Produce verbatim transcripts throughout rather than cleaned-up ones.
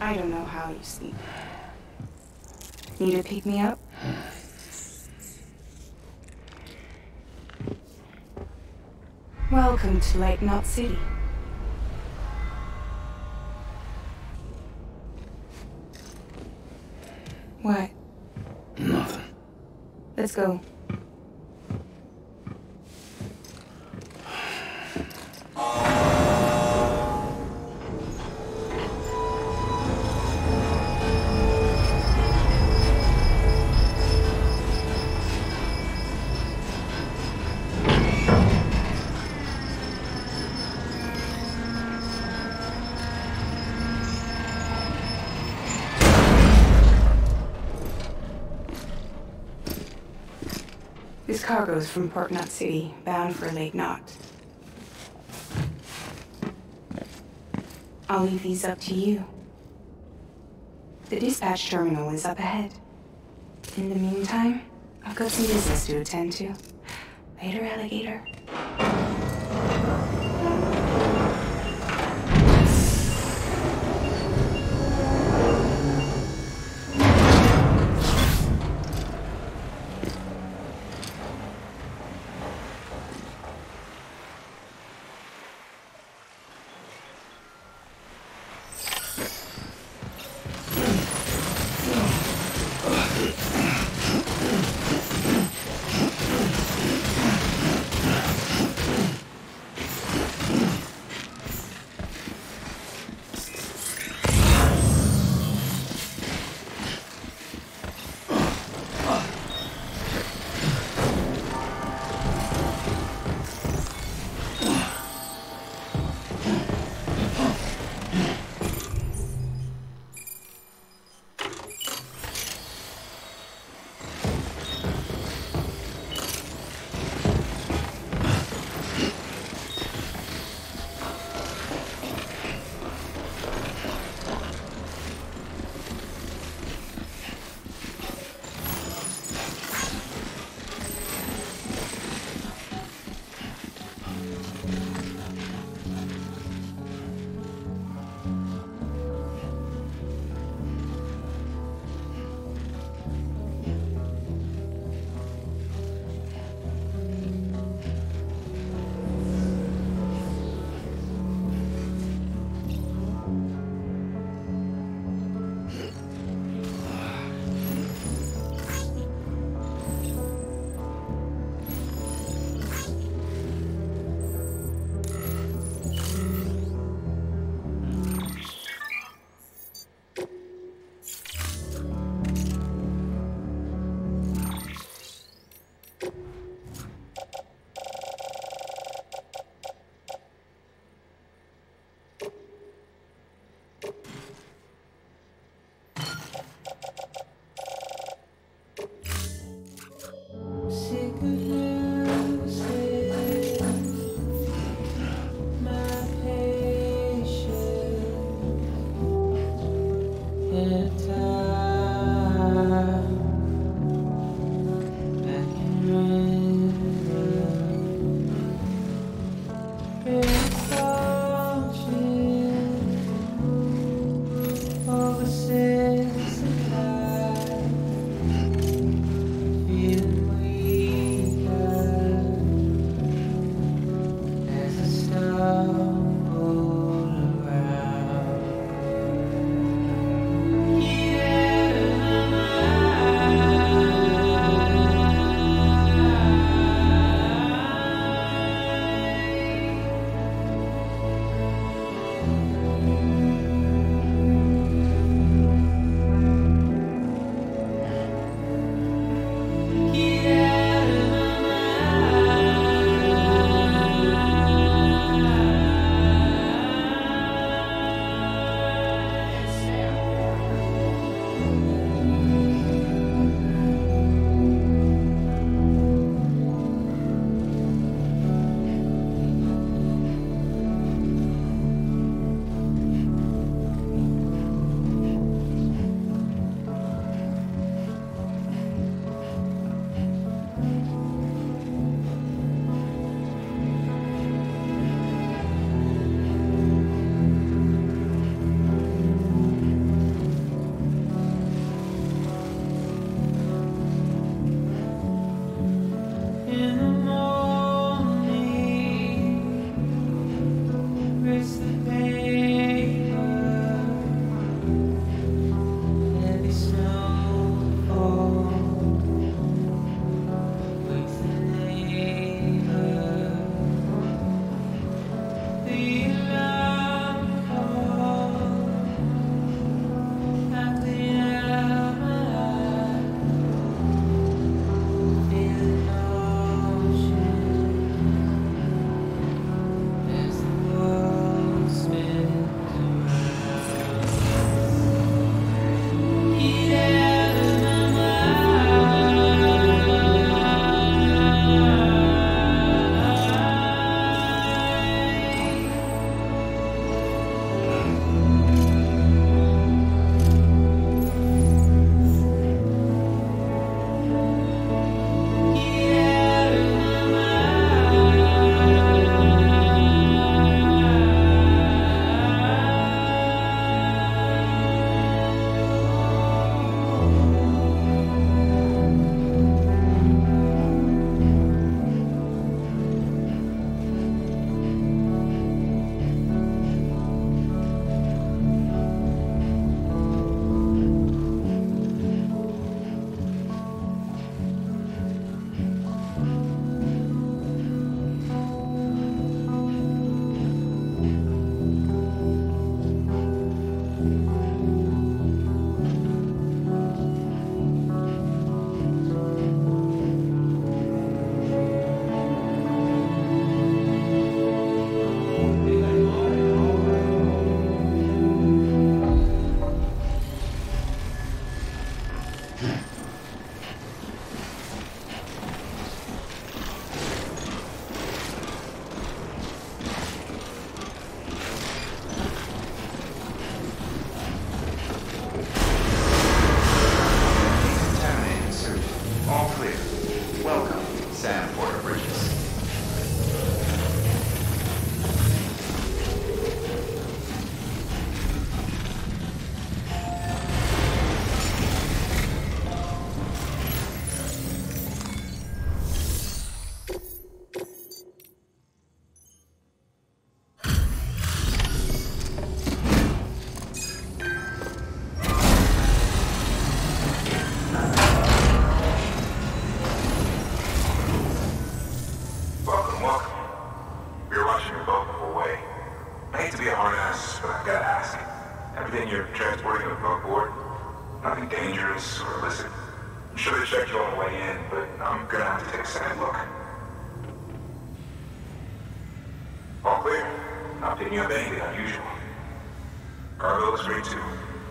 I don't know how you sleep. Need to pick me up? Welcome to Lake Knot City. What? Nothing. Let's go. This cargo's from Port Knot City, bound for Lake Knot. I'll leave these up to you. The dispatch terminal is up ahead. In the meantime, I've got some business to attend to. Later, alligator. a second look. All clear. Not picking up anything unusual. Cargo looks great too.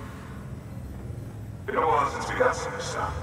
Been a while since we got some of this stuff.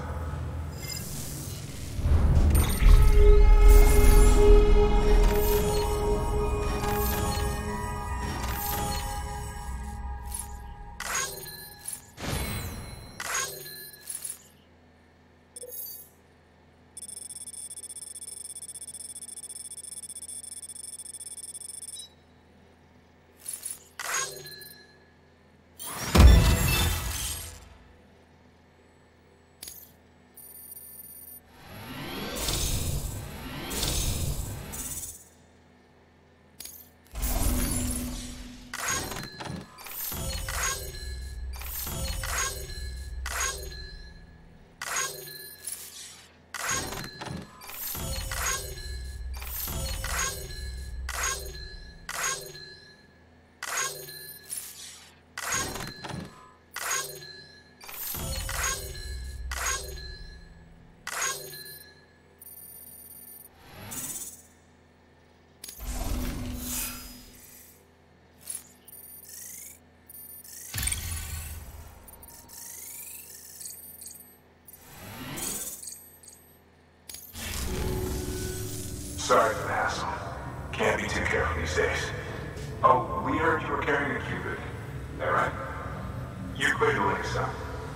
Sorry for the hassle. Can't be too careful these days. Oh, we heard you were carrying a Cupid. Is that right? You cleared the links up.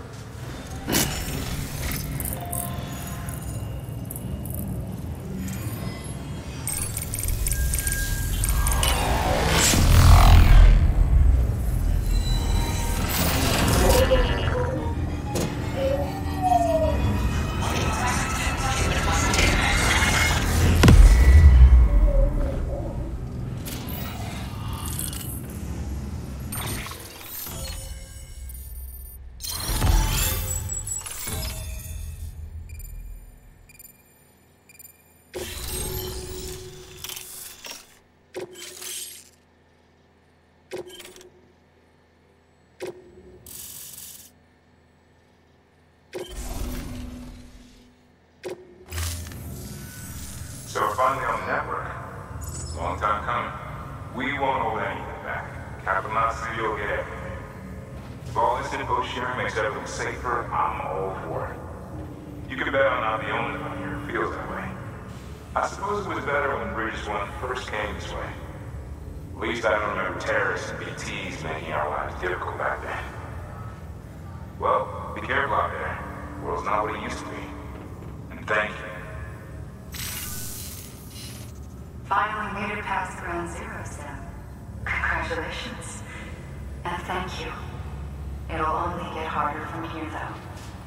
So we're finally on the network. It's a long time coming. We won't hold anything back. Capital City will get everything. If all this info sharing makes everything safer, I'm all for it. You can bet I'm not the only one here who feels that way. I suppose it was better when Bridges One first came this way. At least I don't remember terrorists and B Ts making our lives difficult back then. Well, be careful out there. The world's not what it used to be. And thank you. Finally made it past ground zero, Sam. Congratulations. And thank you. It'll only get harder from here, though.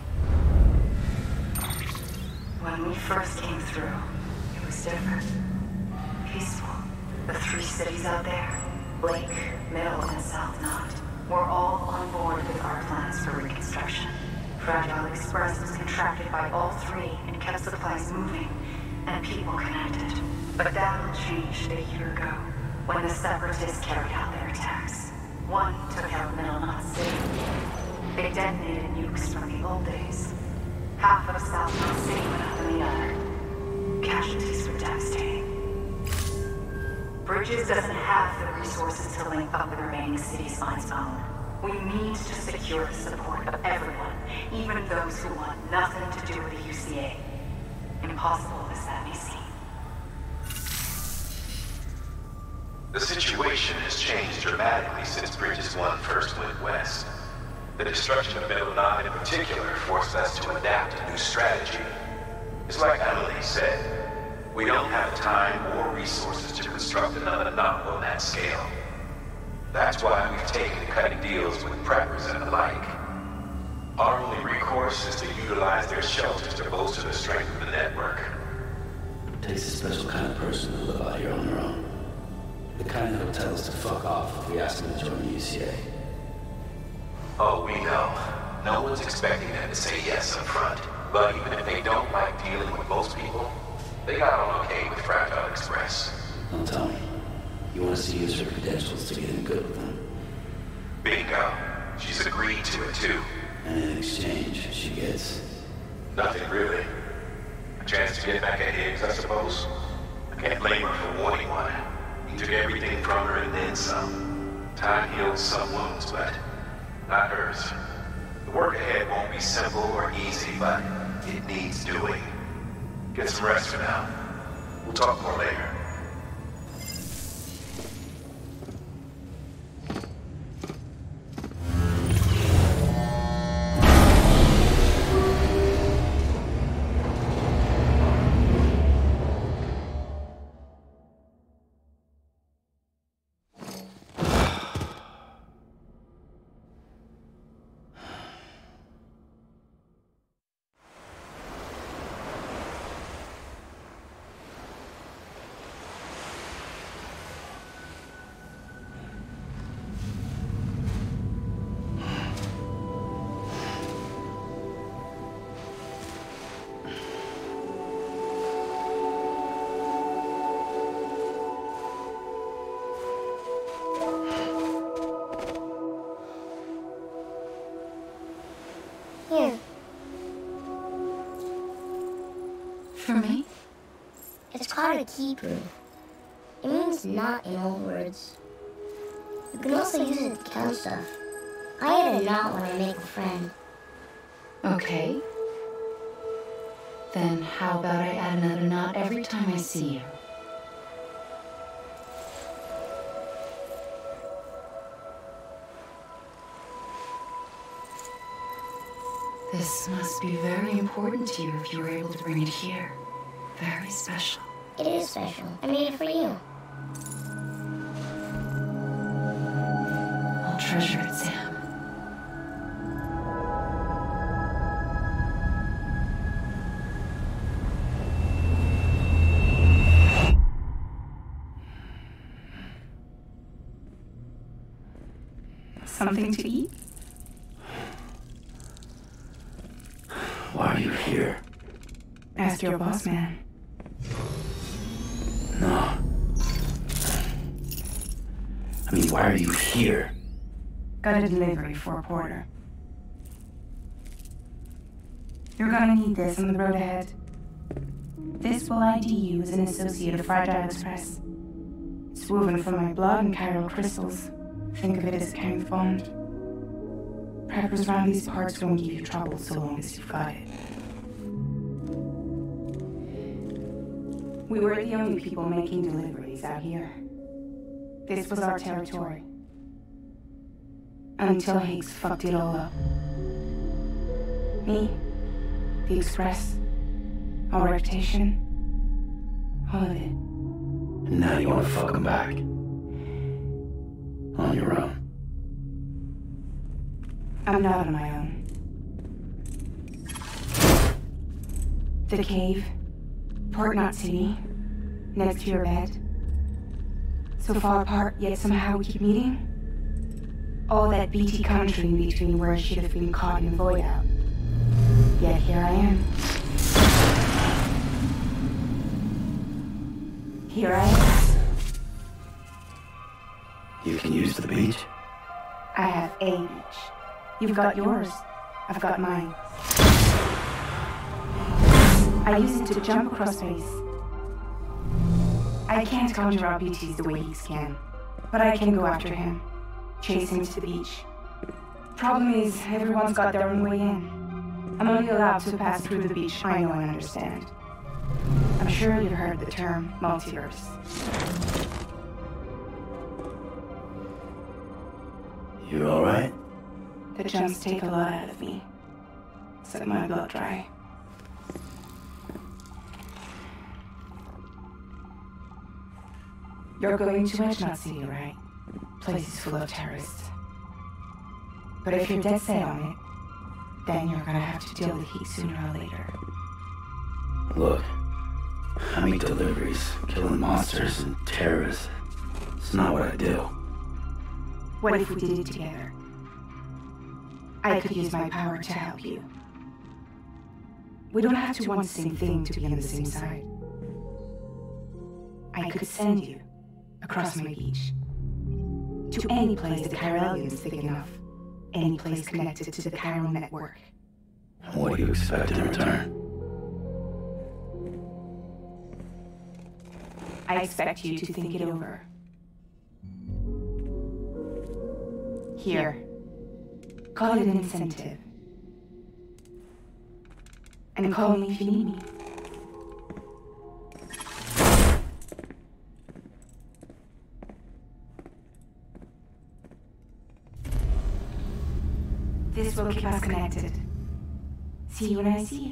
When we first came through, it was different. Peaceful. The three cities out there, Blake, Middle, and South Knot, were all on board with our plans for reconstruction. Fragile Express was contracted by all three and kept supplies moving and people connected. But that all changed a year ago, when the Separatists carried out their attacks. One took out Middle Knot City. They detonated nukes from the old days. Half of South Knot City went up in the other. Casualties were devastating. Bridges doesn't have the resources to link up the remaining cities on its own. We need to secure the support of everyone, even those who want nothing to do with the U C A. Impossible as that may seem. The situation has changed dramatically since Bridges One first went west. The destruction of Middle Knot in particular forced us to adapt a new strategy. It's like Emily said, we don't have time or resources to construct another knot on that scale. That's why we've taken to cutting deals with preppers and the like. Our only recourse is to utilize their shelters to bolster the strength of the network. It takes a special kind of person to live out here on their own. The kind that'll tell us to fuck off if we ask them to join the U C A. Oh, we know. No one's expecting them to say yes up front. But even if they don't like dealing with most people, they got on okay with Fragile Express. Don't tell me. You want us to use her credentials to get in good with them? Bingo. She's agreed to it too. And in exchange, she gets... Nothing really. Chance to get back at Higgs, I suppose. I can't blame her for wanting one. He took everything from her and then some. Time heals some wounds, but not hers. The work ahead won't be simple or easy, but it needs doing. Get some rest for now. We'll talk more later. Here. For me? It's called a keeper. It means knot in old words. You can also use it to count stuff. I add a knot when I make a friend. Okay. Then how about I add another knot every time I see you? This must be very important to you if you were able to bring it here. Very special. It is special. I made it for you. I'll treasure it, Sam. Something to eat? Why are you here? Ask your boss man. No. I mean, why are you here? Got a delivery for a porter. You're gonna need this on the road ahead. This will I D you as an associate of Fragile Express. It's woven from my blood and chiral crystals. Think of it as a kind of bond. Preppers around these parts won't give you trouble so long as you've got it. We were the only people making deliveries out here. This was our territory. Until Higgs fucked it all up. Me, the Express, our reputation, all of it. And now you want to fuck him back. On your own. I'm not on my own. The cave, Port Knot City, next to your bed. So far apart, yet somehow we keep meeting. All that B T country in between where I should have been caught in the void out. Yet here I am. Here I am. You can use the beach? I have a beach. You've got yours. I've got mine. I use it to jump across space. I can't conjure up B Ts the way Higgs can, but I can go after him, chase him to the beach. Problem is, everyone's got their own way in. I'm only allowed to pass through the beach I know and understand. I'm sure you've heard the term multiverse. You alright? The jumps take a lot out of me. Set my blood dry. You're going to Edge Knot City, right? Place is full of terrorists. But if you're dead set on it, then you're gonna have to deal with heat sooner or later. Look, I make deliveries, killing monsters and terrorists. It's not what I do. What if we did it together? I could use my power to help you. We don't have to want the same thing to be on the same side. I could send you across my beach to any place the Chiralium is thick enough. Any place connected to the chiral network. What do you expect in return? I expect you to think it over. Here. Call it an incentive. And call me if you need me. This will keep us connected. See you when I see you.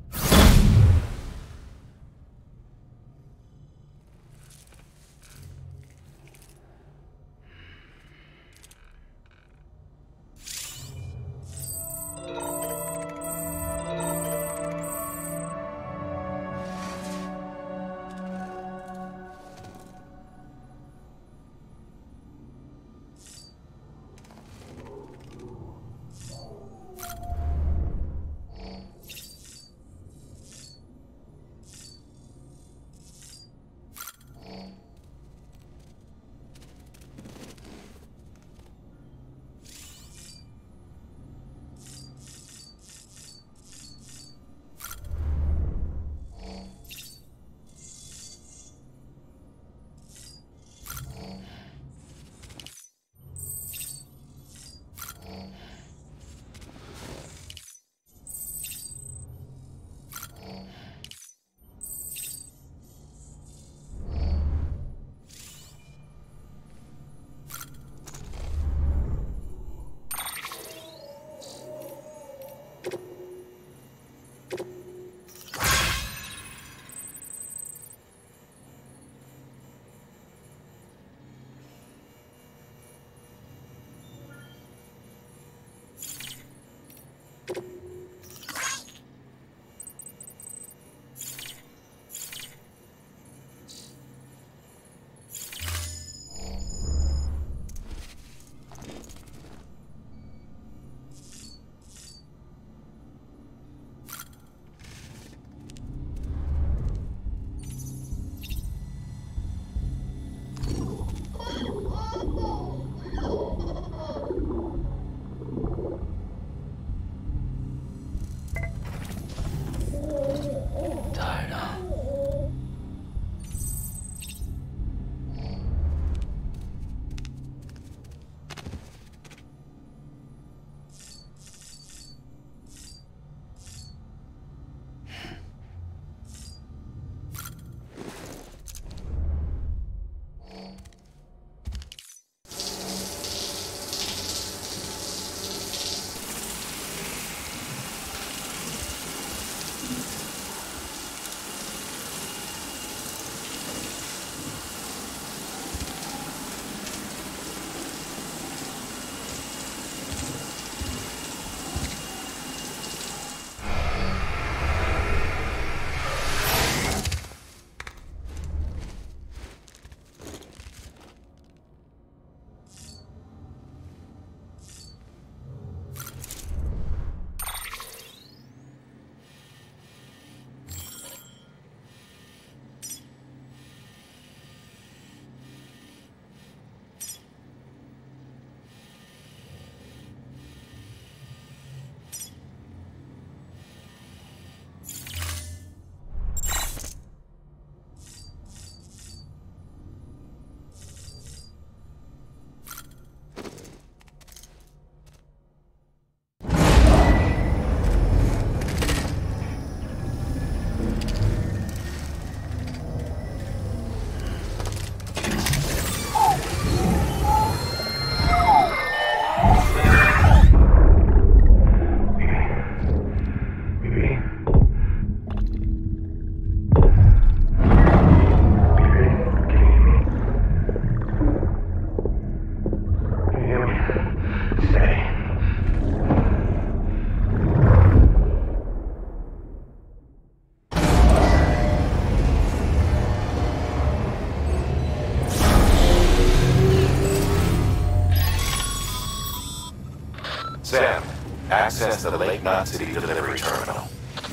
Sam, access the Lake Knot City delivery terminal.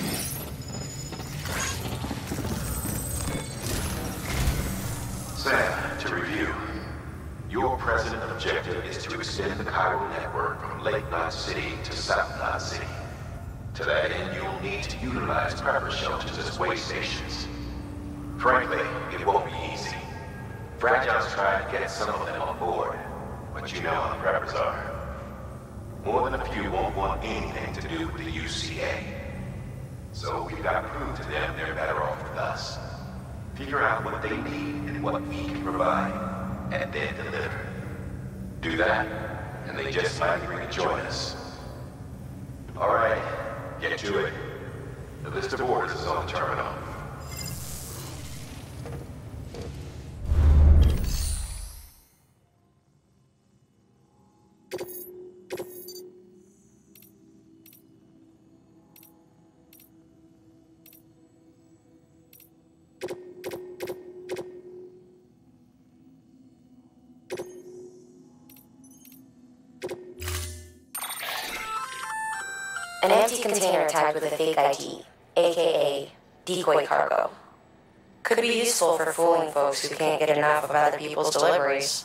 Sam, to review. Your present objective is to extend the chiral network from Lake Knot City to South Knot City. To that end, you'll need to utilize prepper shelters as way stations. Frankly, it won't be easy. Fragile's trying to get some of them on board, but you know how the preppers are. More than a few won't want anything to do with the U C A. So we've got to prove to them they're better off with us. Figure out what they need and what we can provide, and then deliver. Do that, and they just might agree to join us. All right, get to it. The list of orders is on the terminal. An empty container tagged with a fake I D, aka decoy cargo. Could be useful for fooling folks who can't get enough of other people's deliveries.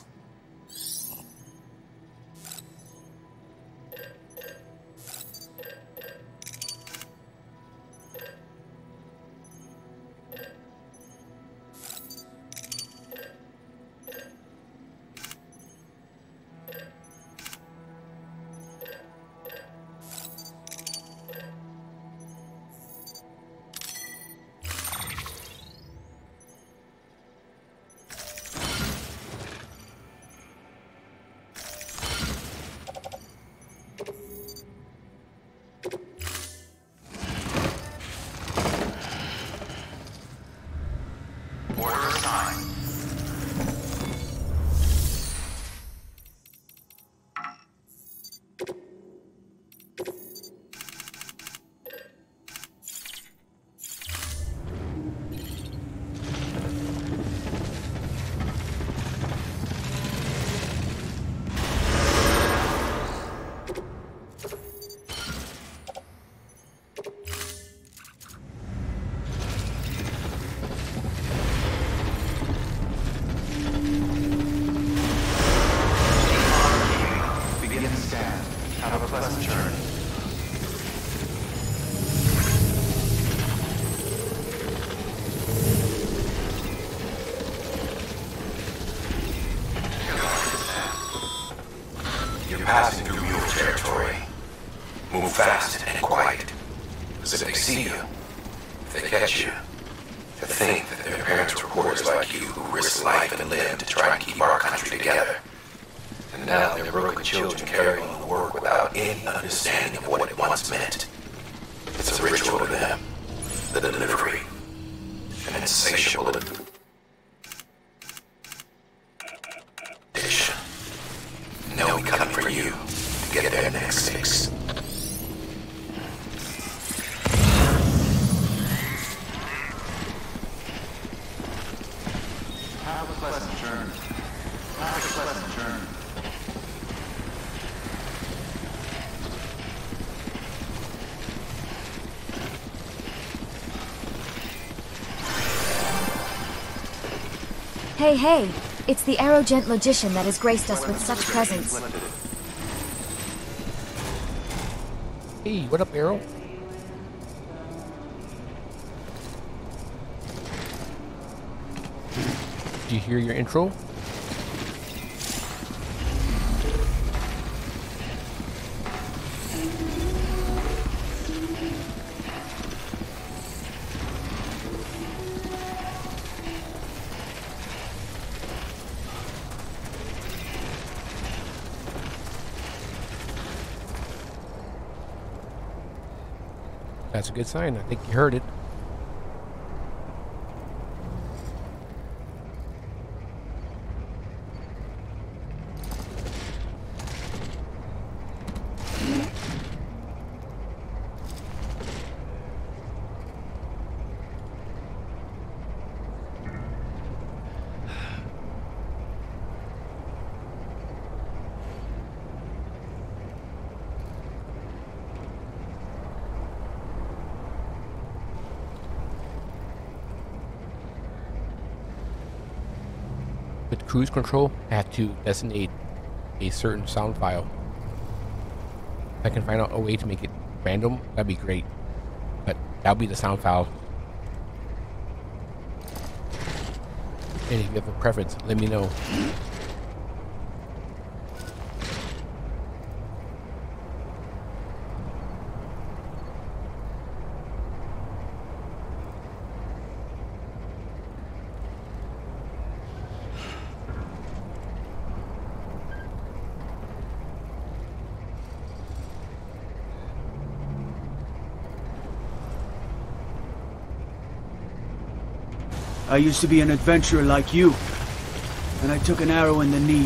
Passing through your territory. Move fast and quiet. Because if they see you, if they catch you, to think that their parents were reporters like you who risked life and limb to try and keep our country together. And now their broken children carry on the work without any understanding of what it once meant. It's a ritual to them. The delivery. An insatiable addiction. They'll be coming for you to get their next fix. Have a pleasant journey. Have a pleasant journey. Hey, hey! It's the Aerogent Logician that has graced us with such presence. Hey, what up, Arrow? Did you hear your intro? That's a good sign. I think you heard it. With cruise control, I have to designate a certain sound file. If I can find out a way to make it random, that'd be great. But that'll be the sound file. And if you have a preference, let me know. I used to be an adventurer like you, and I took an arrow in the knee.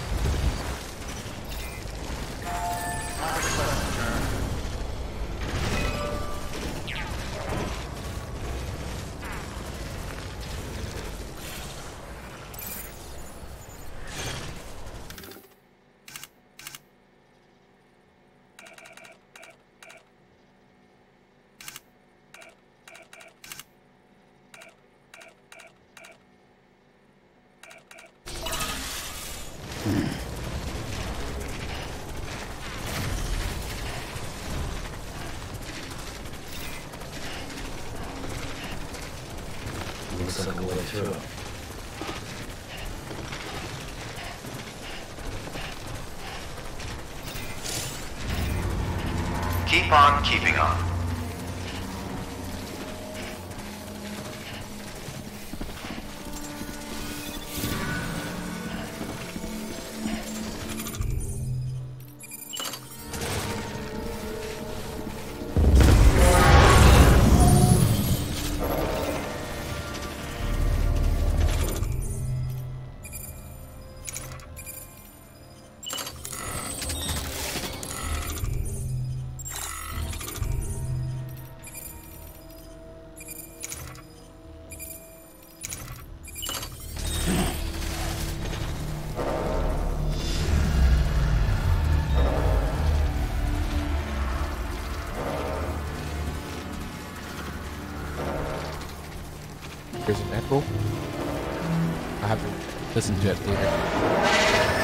Looks like a way through. Keep on keeping on. There's an echo. I have to listen to it later.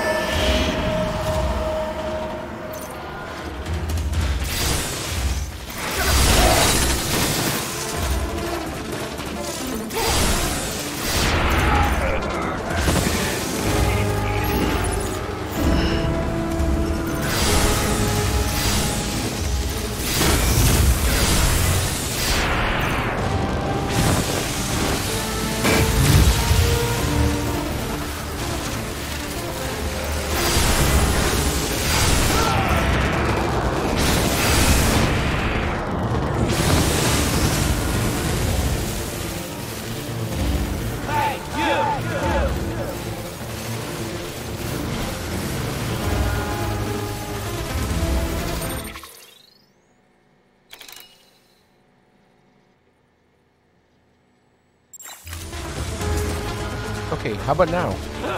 Okay, how about now?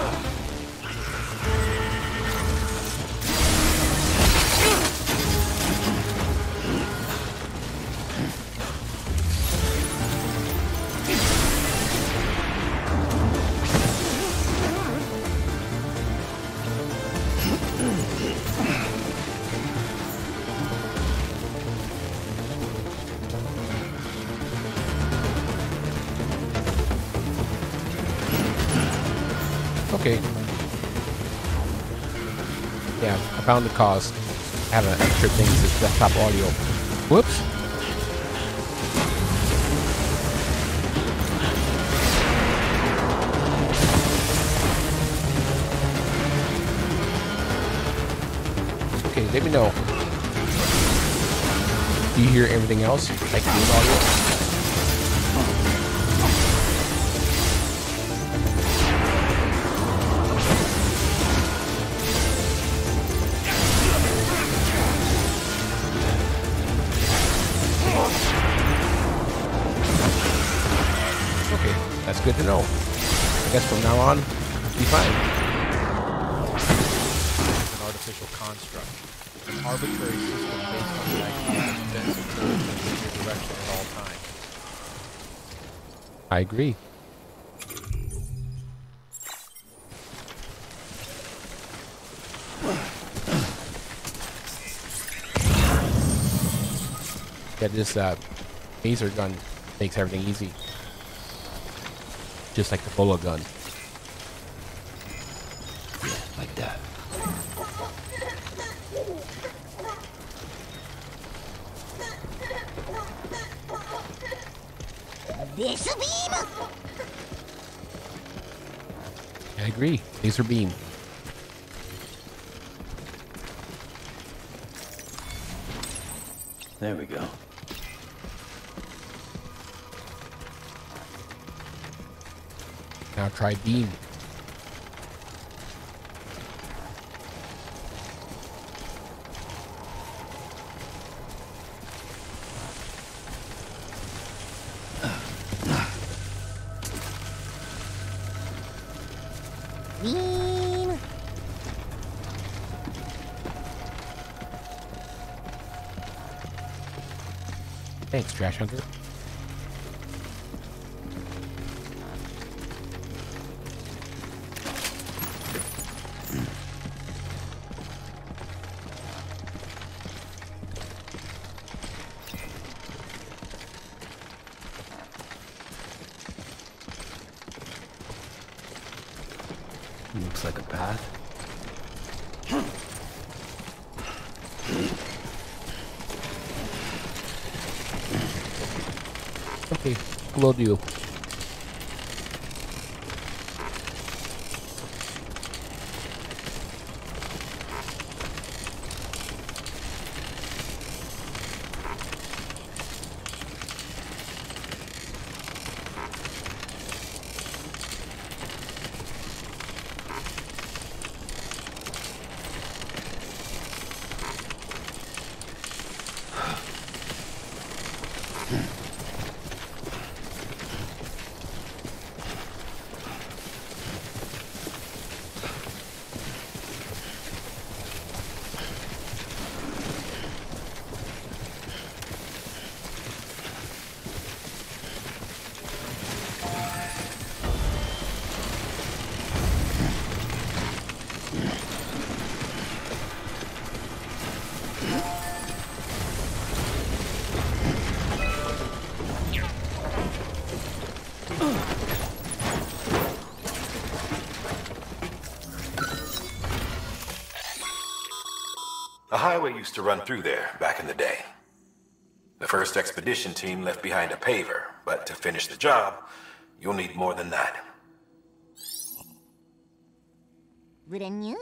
Okay. Yeah, I found the cause. I have an extra thing that says desktop audio. Whoops. Okay, let me know. Do you hear everything else? Like game audio? That's good to know. I guess from now on, be fine. An artificial construct. An arbitrary system based on the idea of dense control in your direction at all times. I agree. Yeah, this uh, laser gun makes everything easy. Just like the bullet gun. Take that. Laser beam! I agree. Laser beam. There we go. Now try beam. Beam! Thanks, Trash Hunter. Looks like a path. Okay, will do. A highway used to run through there back in the day. The first expedition team left behind a paver, but to finish the job, you'll need more than that. Brand-new.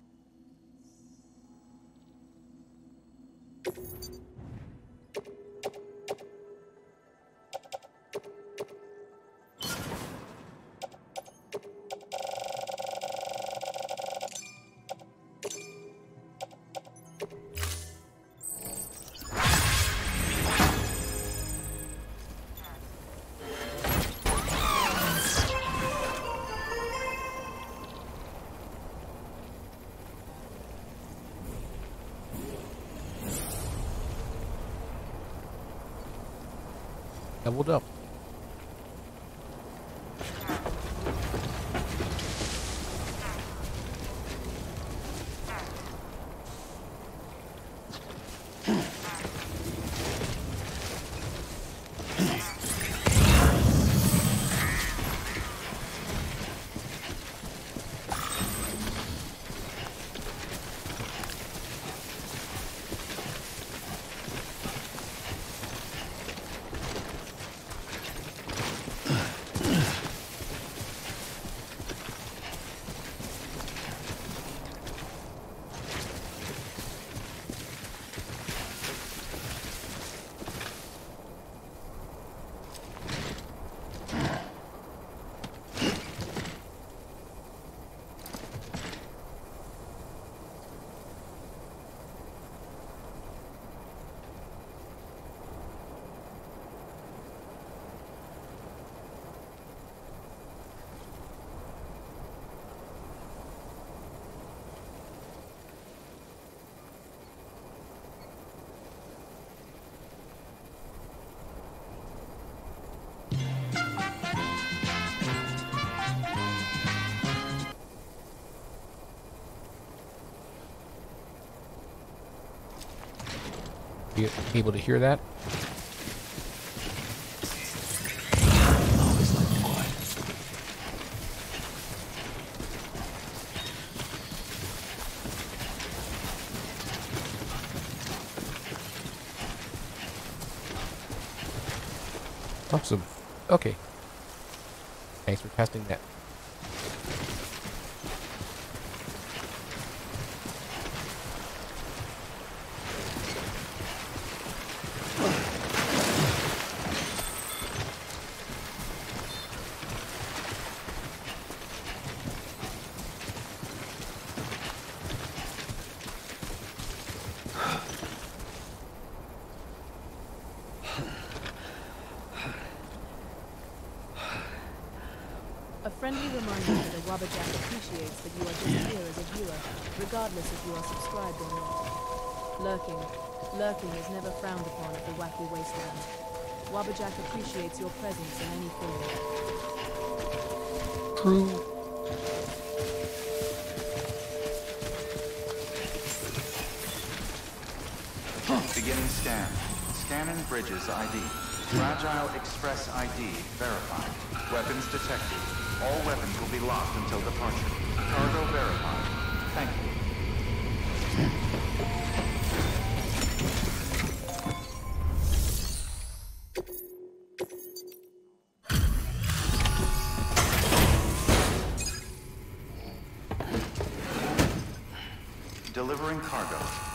Doubled up. You able to hear that? Always like quiet. Awesome. Okay. Thanks for testing that. A friendly reminder that a Wabbajack appreciates that you are just here as a viewer, regardless if you are subscribed or not. Lurking. Lurking is never frowned upon at the wacky wasteland. Wabbajack appreciates your presence in any form. True. Beginning scan. Scanning Bridges I D. Fragile Express I D verified. Weapons detected. All weapons will be locked until departure. Cargo verified. Thank you. Delivering cargo.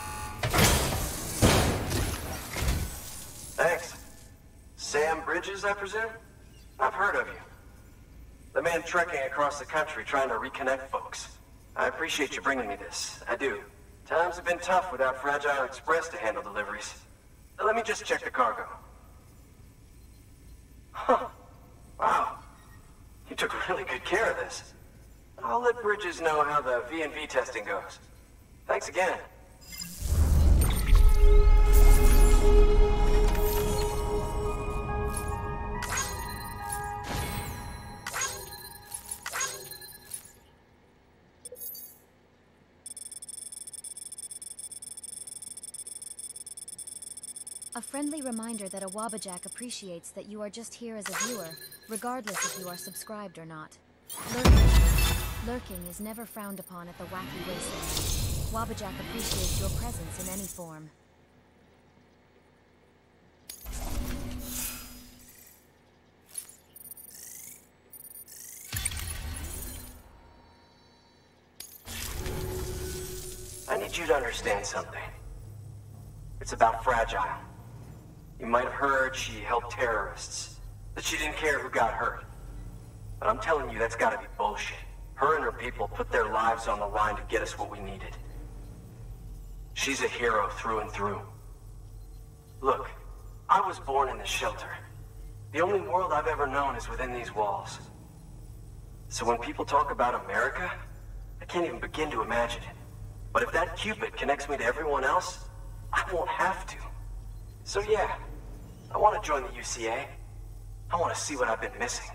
Thanks. Sam Bridges, I presume? I've heard of you. The man trekking across the country trying to reconnect folks. I appreciate you bringing me this. I do. Times have been tough without Fragile Express to handle deliveries. Now, let me just check the cargo. Huh. Wow. You took really good care of this. I'll let Bridges know how the V and V testing goes. Thanks again. A friendly reminder that a Wabbajack appreciates that you are just here as a viewer, regardless if you are subscribed or not. Lurking. Lurking is never frowned upon at the wacky wasteland. Wabbajack appreciates your presence in any form. I need you to understand something. It's about Fragile. You might have heard she helped terrorists, that she didn't care who got hurt. But I'm telling you, that's gotta be bullshit. Her and her people put their lives on the line to get us what we needed. She's a hero through and through. Look, I was born in this shelter. The only world I've ever known is within these walls. So when people talk about America, I can't even begin to imagine it. But if that Cupid connects me to everyone else, I won't have to. So yeah, I want to join the U C A. I want to see what I've been missing.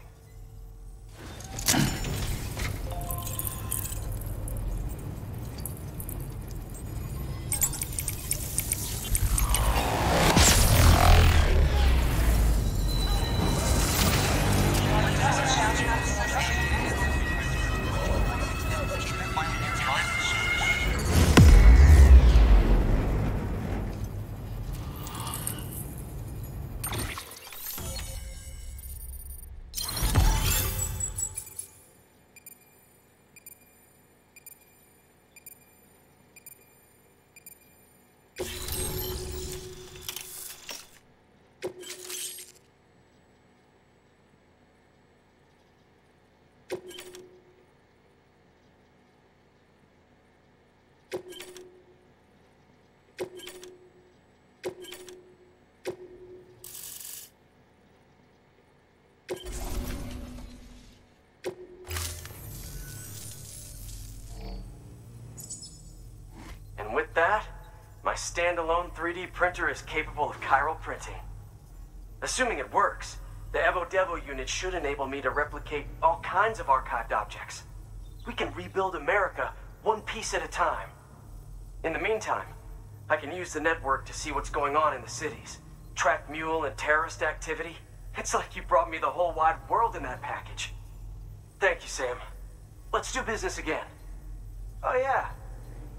And with that, my standalone three D printer is capable of chiral printing. Assuming it works, the Evo Devo unit should enable me to replicate all kinds of archived objects. We can rebuild America one piece at a time. In the meantime, I can use the network to see what's going on in the cities, track mule and terrorist activity. It's like you brought me the whole wide world in that package. Thank you, Sam. Let's do business again. Oh yeah,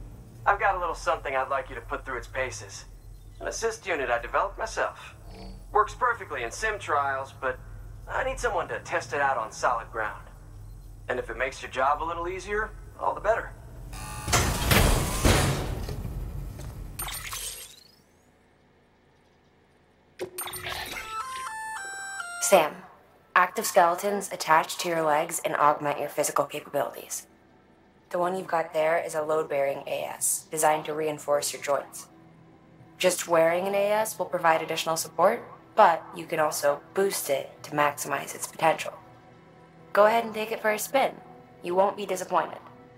I've got a little something I'd like you to put through its paces. An assist unit I developed myself. Works perfectly in sim trials, but I need someone to test it out on solid ground. And if it makes your job a little easier, all the better. Sam, active skeletons attach to your legs and augment your physical capabilities. The one you've got there is a load-bearing A S, designed to reinforce your joints. Just wearing an A S will provide additional support, but you can also boost it to maximize its potential. Go ahead and take it for a spin. You won't be disappointed.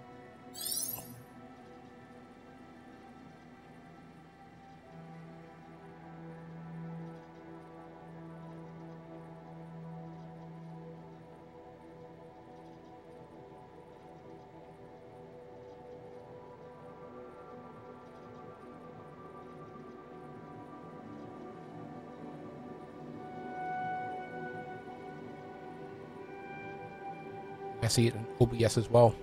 I see it in O B S as well.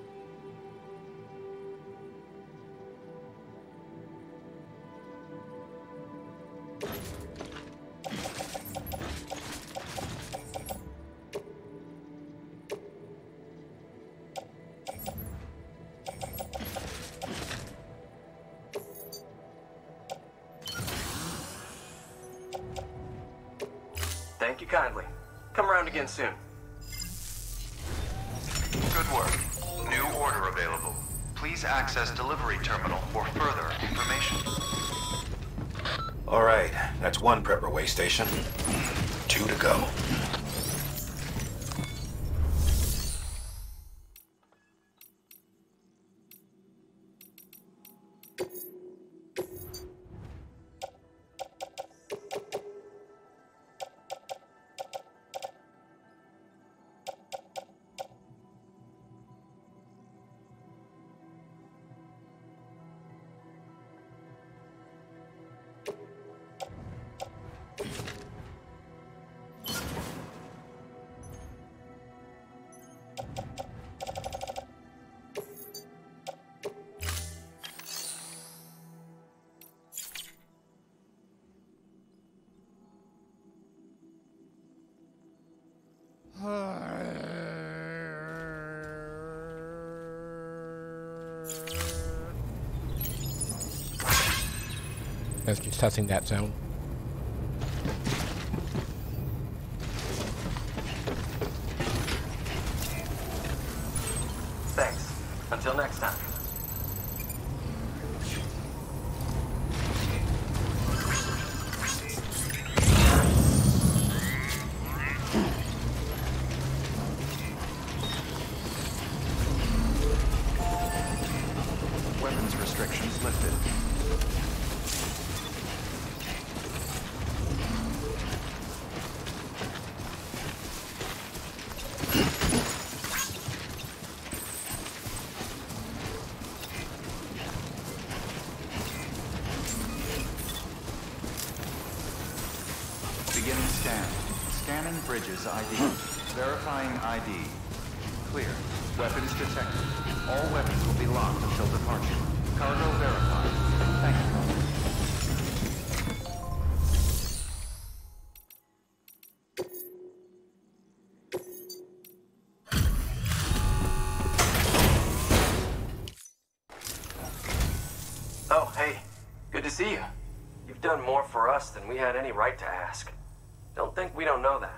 Thank you kindly. Come around again soon. Good work. New order available. Please access delivery terminal for further information. All right, that's one prepper way station. Two to go. That's just testing that sound. Thanks. Until next time. Weapons restrictions lifted. Beginning scan. Scanning bridges I D. Verifying I D. Clear. Weapons detected. All weapons will be locked until departure. Cargo verified. Thank you. Oh, hey. Good to see you. You've done more for us than we had any right to ask. Don't think we don't know that.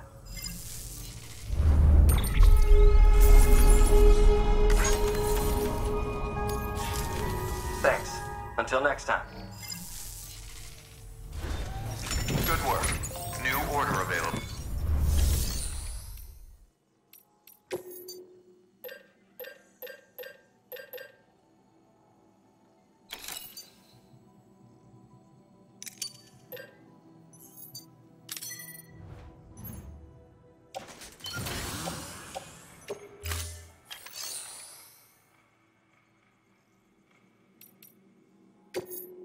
Thanks. Until next time. Good work. New order available. You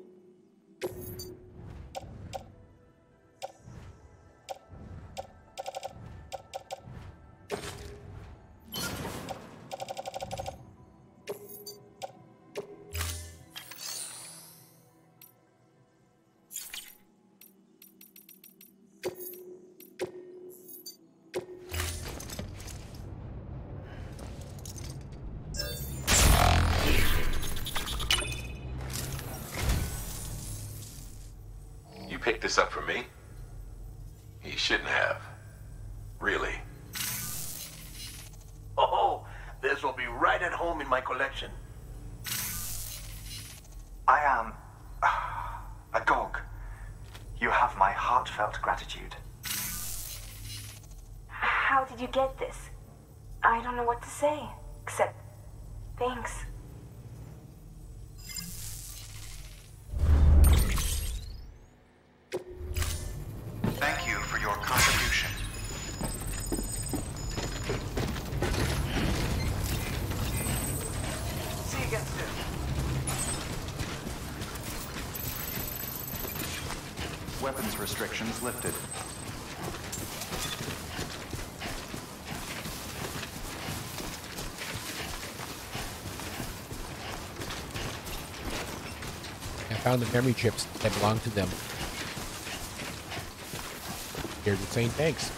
this up for me? He shouldn't have. Really. Oh, this will be right at home in my collection. I am a dog. You have my heartfelt gratitude. How did you get this? I don't know what to say, except thanks. Thank you for your contribution. See you again soon. Weapons restrictions lifted. I found the memory chips that belong to them. Here's the saying thanks.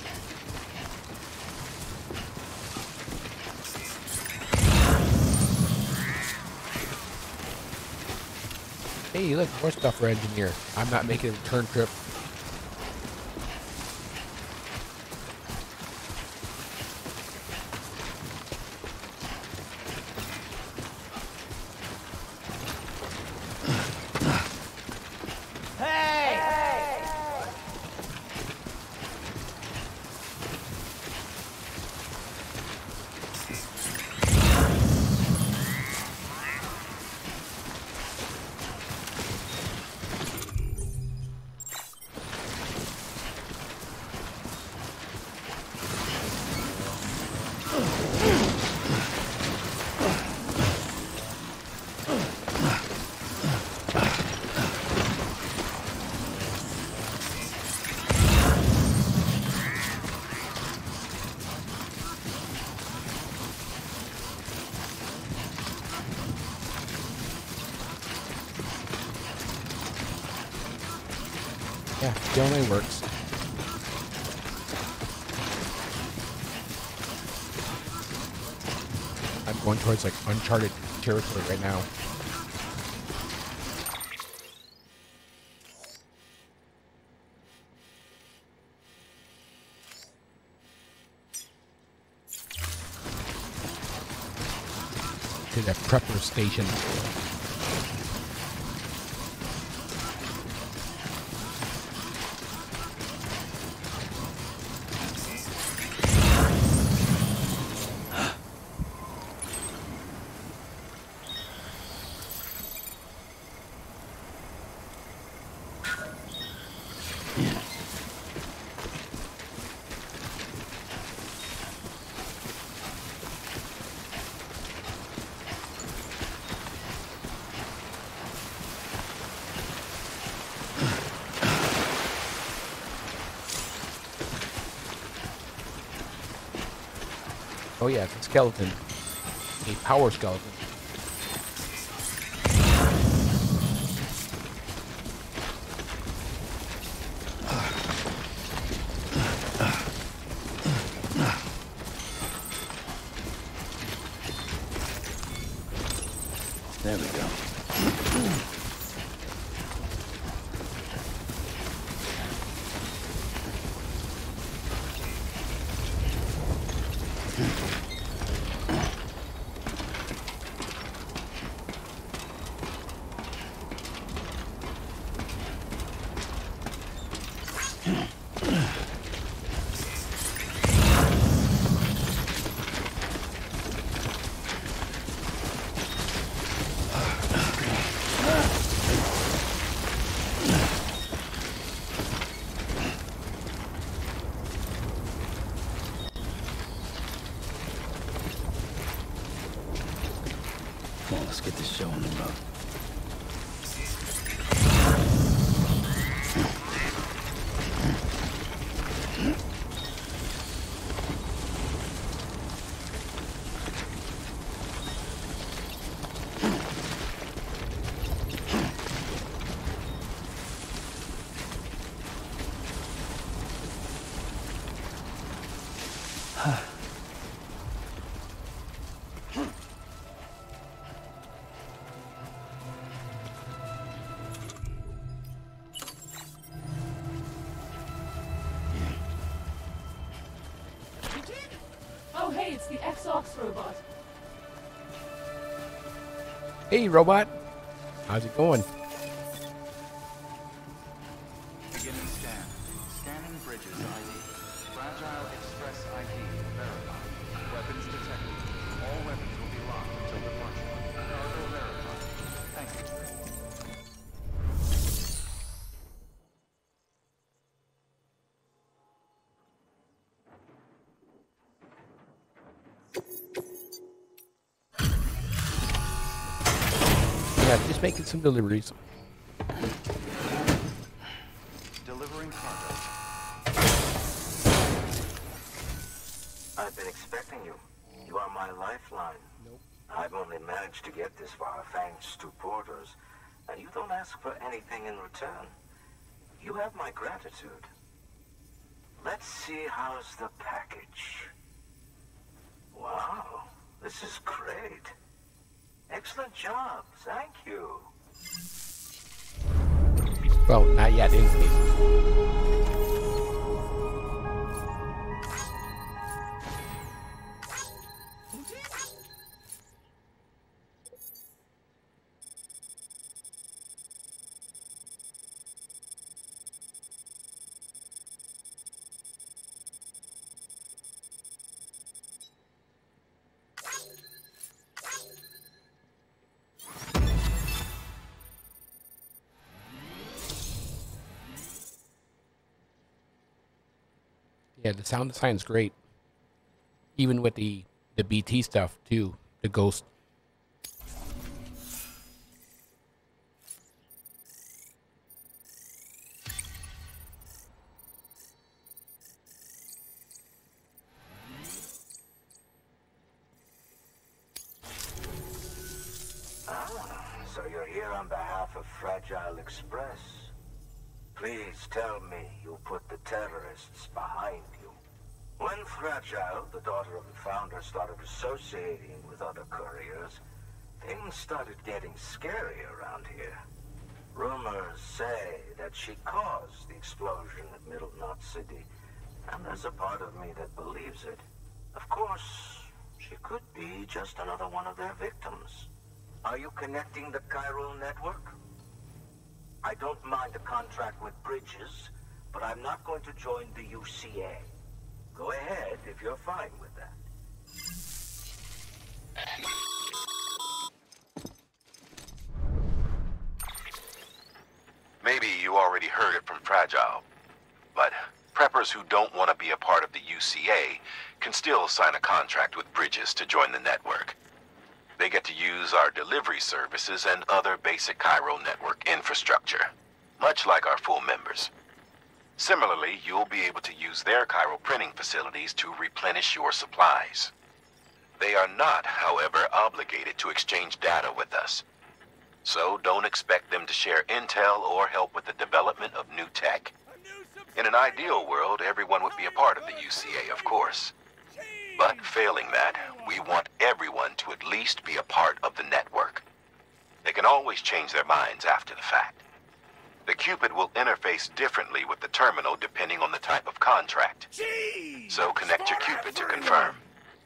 Hey, look, more stuff for engineer. I'm not making a return trip. Yeah, the only works. I'm going towards like uncharted territory right now. To the prepper station. Oh yeah, it's a skeleton. A power skeleton. There we go. Come on, let's get this show on the road. Oh hey, it's the X-Ox robot. Hey, robot. How's it going? Beginning scan. Scanning bridges I D. Fragile Express I D verified. Weapons detected. All weapons will be locked until departure. Cargo verified. Thank you. Yeah, just making some deliveries. Delivering cargo. I've been expecting you. You are my lifeline. Nope. I've only managed to get this far thanks to porters, and you don't ask for anything in return. You have my gratitude. Let's see how's the package. Wow, this is great. Excellent job, thank you. Well, not yet, anyways. Yeah, the sound design's great. Even with the the B T stuff too, the ghost. Ah, so you're here on behalf of Fragile Express. Please tell me you put the terrorists behind you. When Fragile, the daughter of the founder, started associating with other couriers, things started getting scary around here. Rumors say that she caused the explosion at Middle Knot City, and there's a part of me that believes it. Of course, she could be just another one of their victims. Are you connecting the chiral network? I don't mind a contract with Bridges, but I'm not going to join the U C A. Go ahead if you're fine with that. Maybe you already heard it from Fragile, but preppers who don't want to be a part of the U C A can still sign a contract with Bridges to join the network. They get to use our delivery services and other basic chiral network infrastructure, much like our full members. Similarly, you'll be able to use their chiral printing facilities to replenish your supplies. They are not, however, obligated to exchange data with us. So don't expect them to share intel or help with the development of new tech. In an ideal world, everyone would be a part of the U C A, of course. But failing that, we want everyone to at least be a part of the network. They can always change their minds after the fact. The Cupid will interface differently with the terminal depending on the type of contract. Jeez, so connect your Cupid to confirm.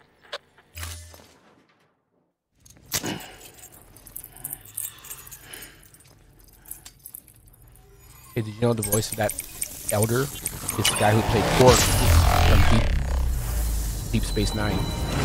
Hey, did you know the voice of that elder is the guy who played Quark from Deep, Deep Space Nine?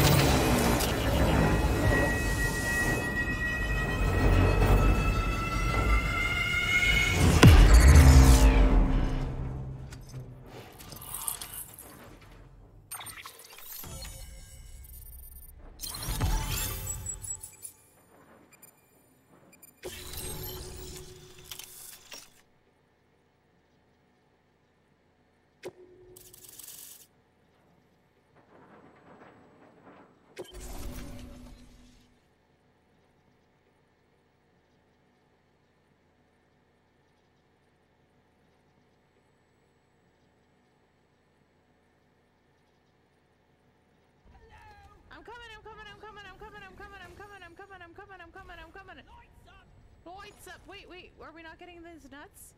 I'm coming, I'm coming, I'm coming, I'm coming, I'm coming, I'm coming, I'm coming, I'm coming, I'm coming, I'm coming. Lights up! Lights up! Wait, wait, are we not getting these nuts?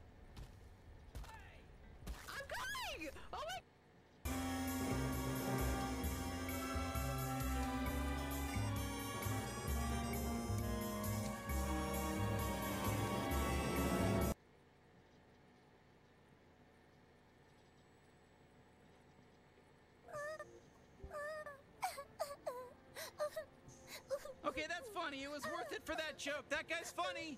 I'm coming! Oh my... Okay, that's funny. It was worth it for that joke. That guy's funny.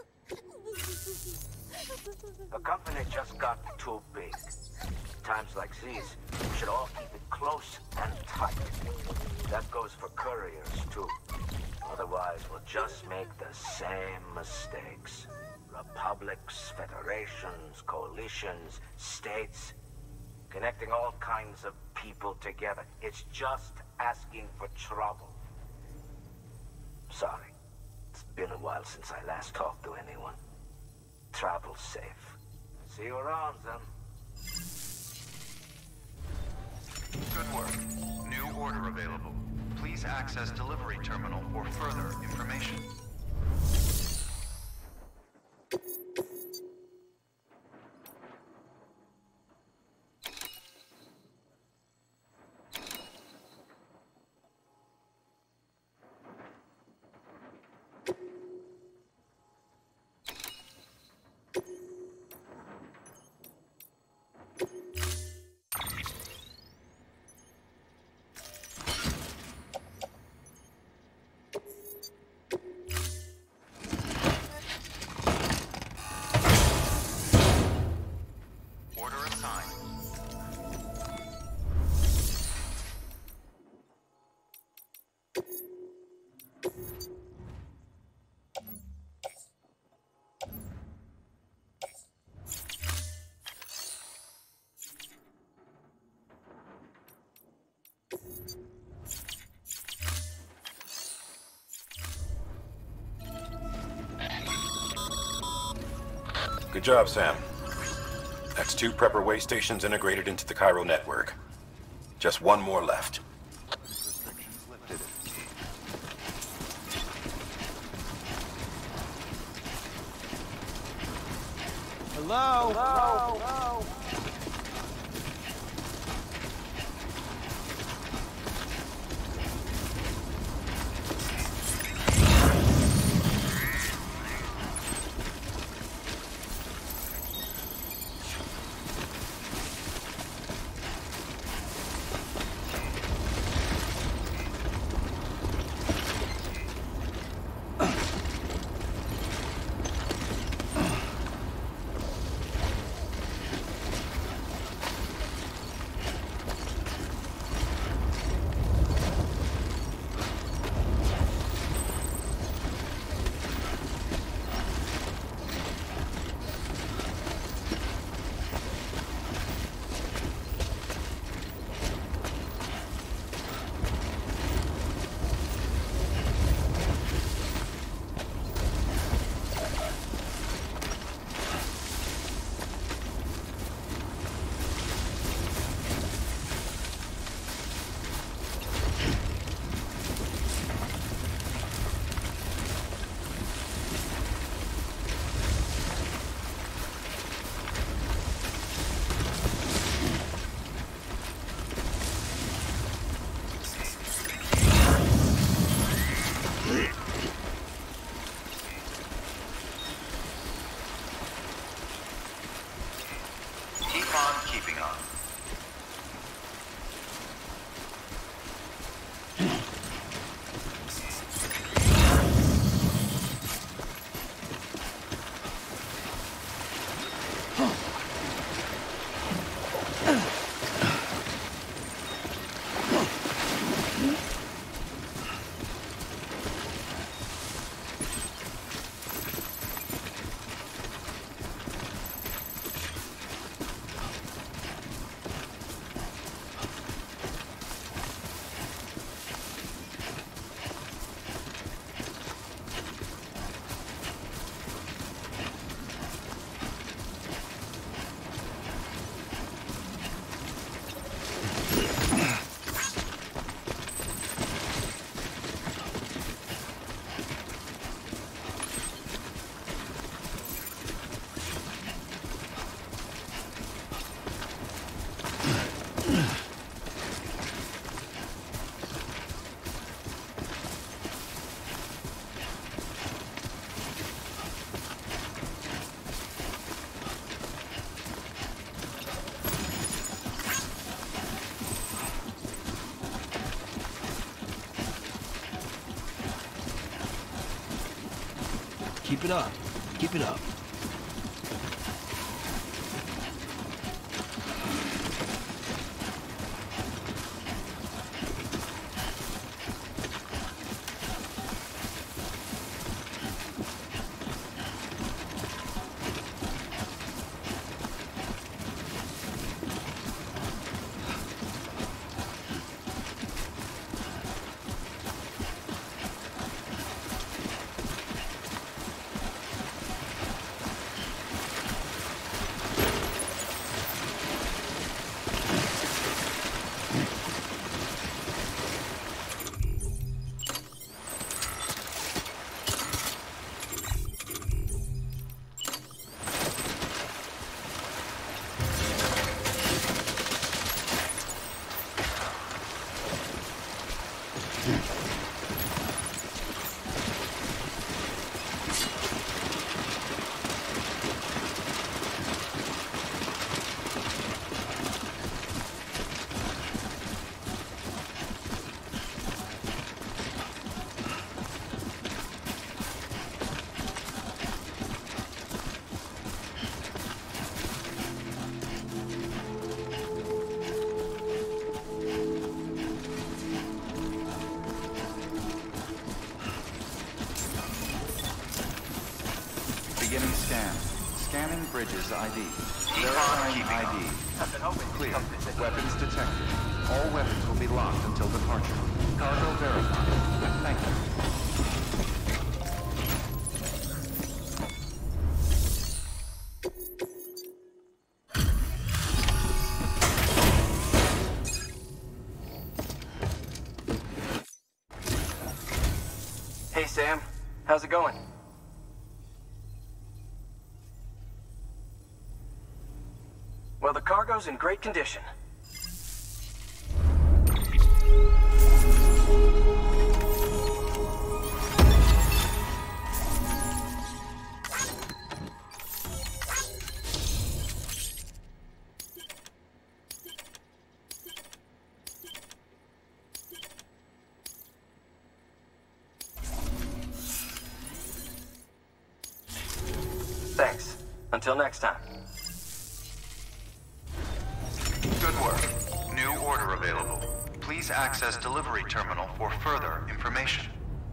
The company just got too big. Times like these, we should all keep it close and tight. That goes for couriers, too. Otherwise, we'll just make the same mistakes. Republics, federations, coalitions, states, connecting all kinds of people together. It's just asking for trouble. Sorry. It's been a while since I last talked to anyone. Travel safe. See you around, then. Good work. New order available. Please access delivery terminal for further information. Good job, Sam. That's two prepper way stations integrated into the Cairo network. Just one more left. Hello? Hello? Hello? Keep it up. Keep it up. Beginning scan. Scanning bridges I D. Verifying I D. Clear. Weapons detected. All weapons will be locked until departure. Cargo verified. Thank you. Hey, Sam. How's it going? Well, the cargo's in great condition. Thanks. Until next time. Good work. New order available. Please access delivery terminal for further information.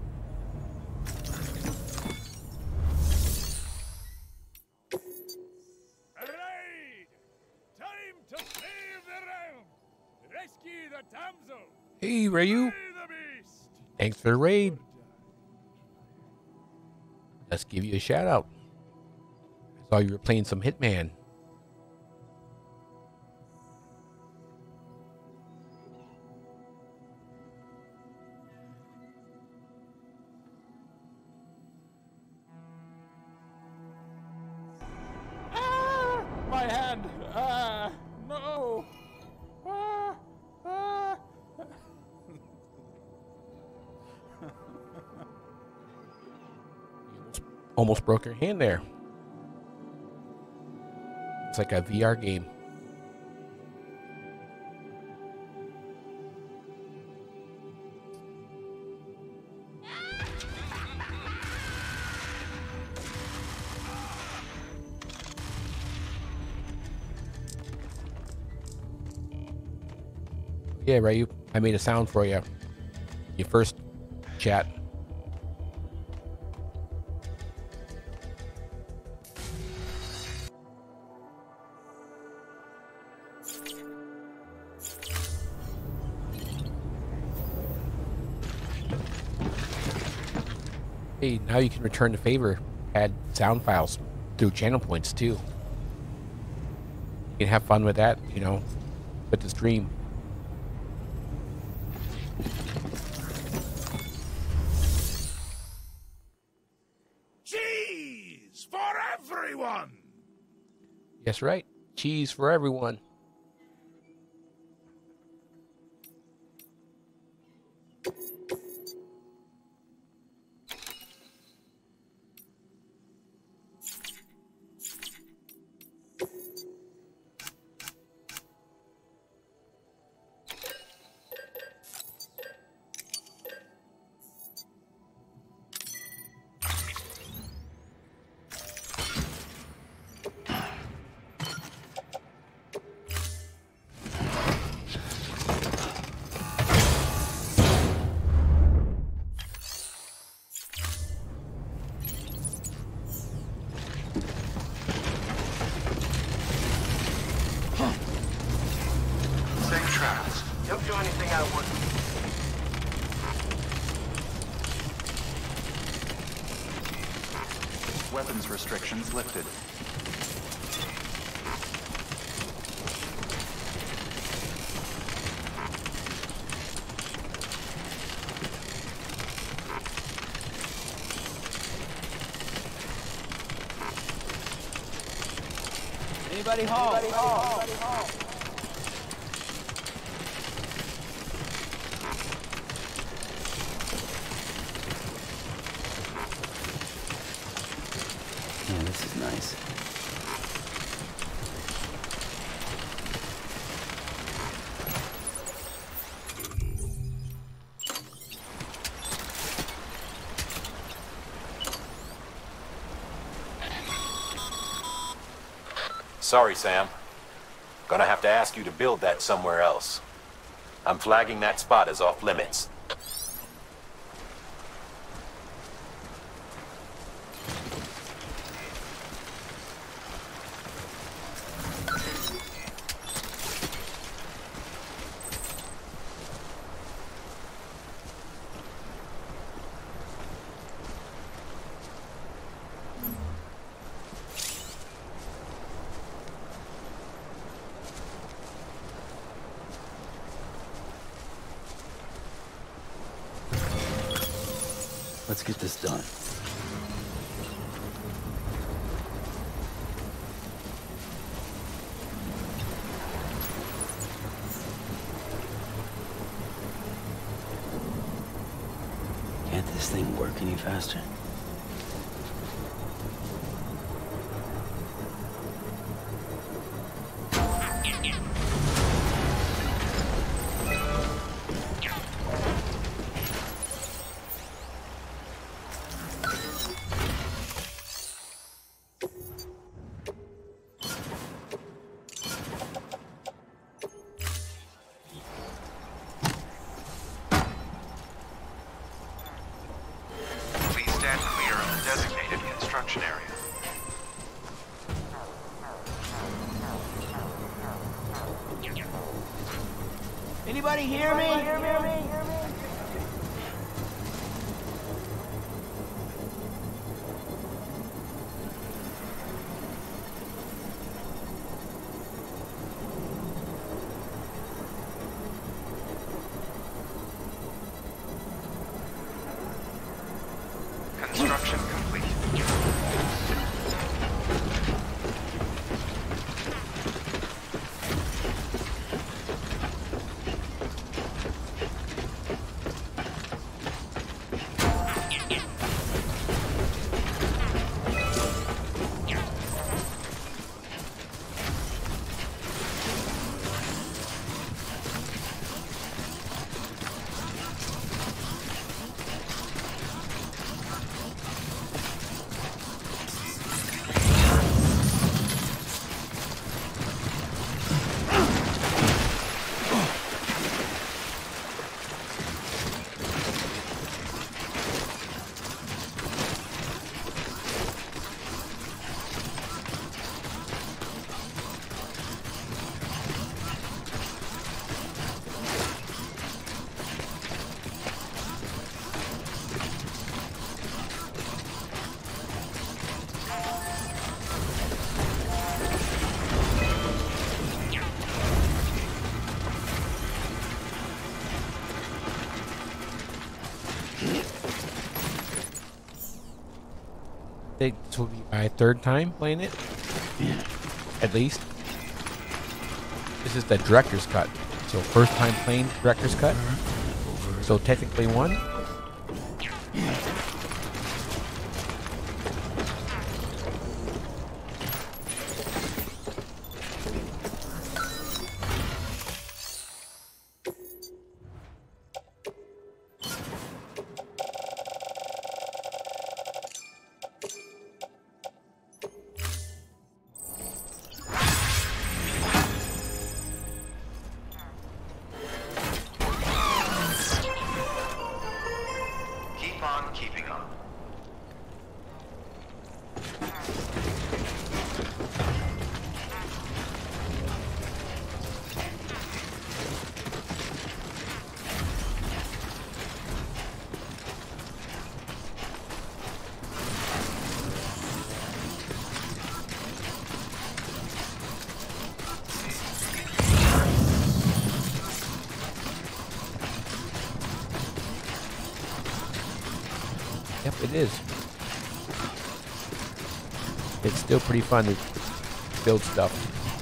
Raid! Time to save the realm! Rescue the damsel! Hey, Ryu. Thanks for the raid. Let's give you a shout out. I saw you were playing some Hitman. Ah! My hand! Ah! No! Ah! Ah! Almost broke your hand there. It's like a V R game. Yeah, Ryu, I made a sound for you. Your first chat. Hey, now you can return the favor. Add sound files through channel points too. You can have fun with that, you know, with the stream. Cheese for everyone! Yes, right. Cheese for everyone. weapons restrictions lifted. Anybody home? Anybody home? Anybody home? Yeah, this is nice. Sorry, Sam. Gonna have to ask you to build that somewhere else. I'm flagging that spot as off limits. Let's get this done. Can't this thing work any faster? Stand clear of the designated construction area. Anybody hear me? Hear me? Hear me? Construction complete. think this will be my third time playing it. Yeah. At least. This is the director's cut. So first time playing director's cut. So technically one. Keep on keeping Yep, it is. It's still pretty fun to build stuff.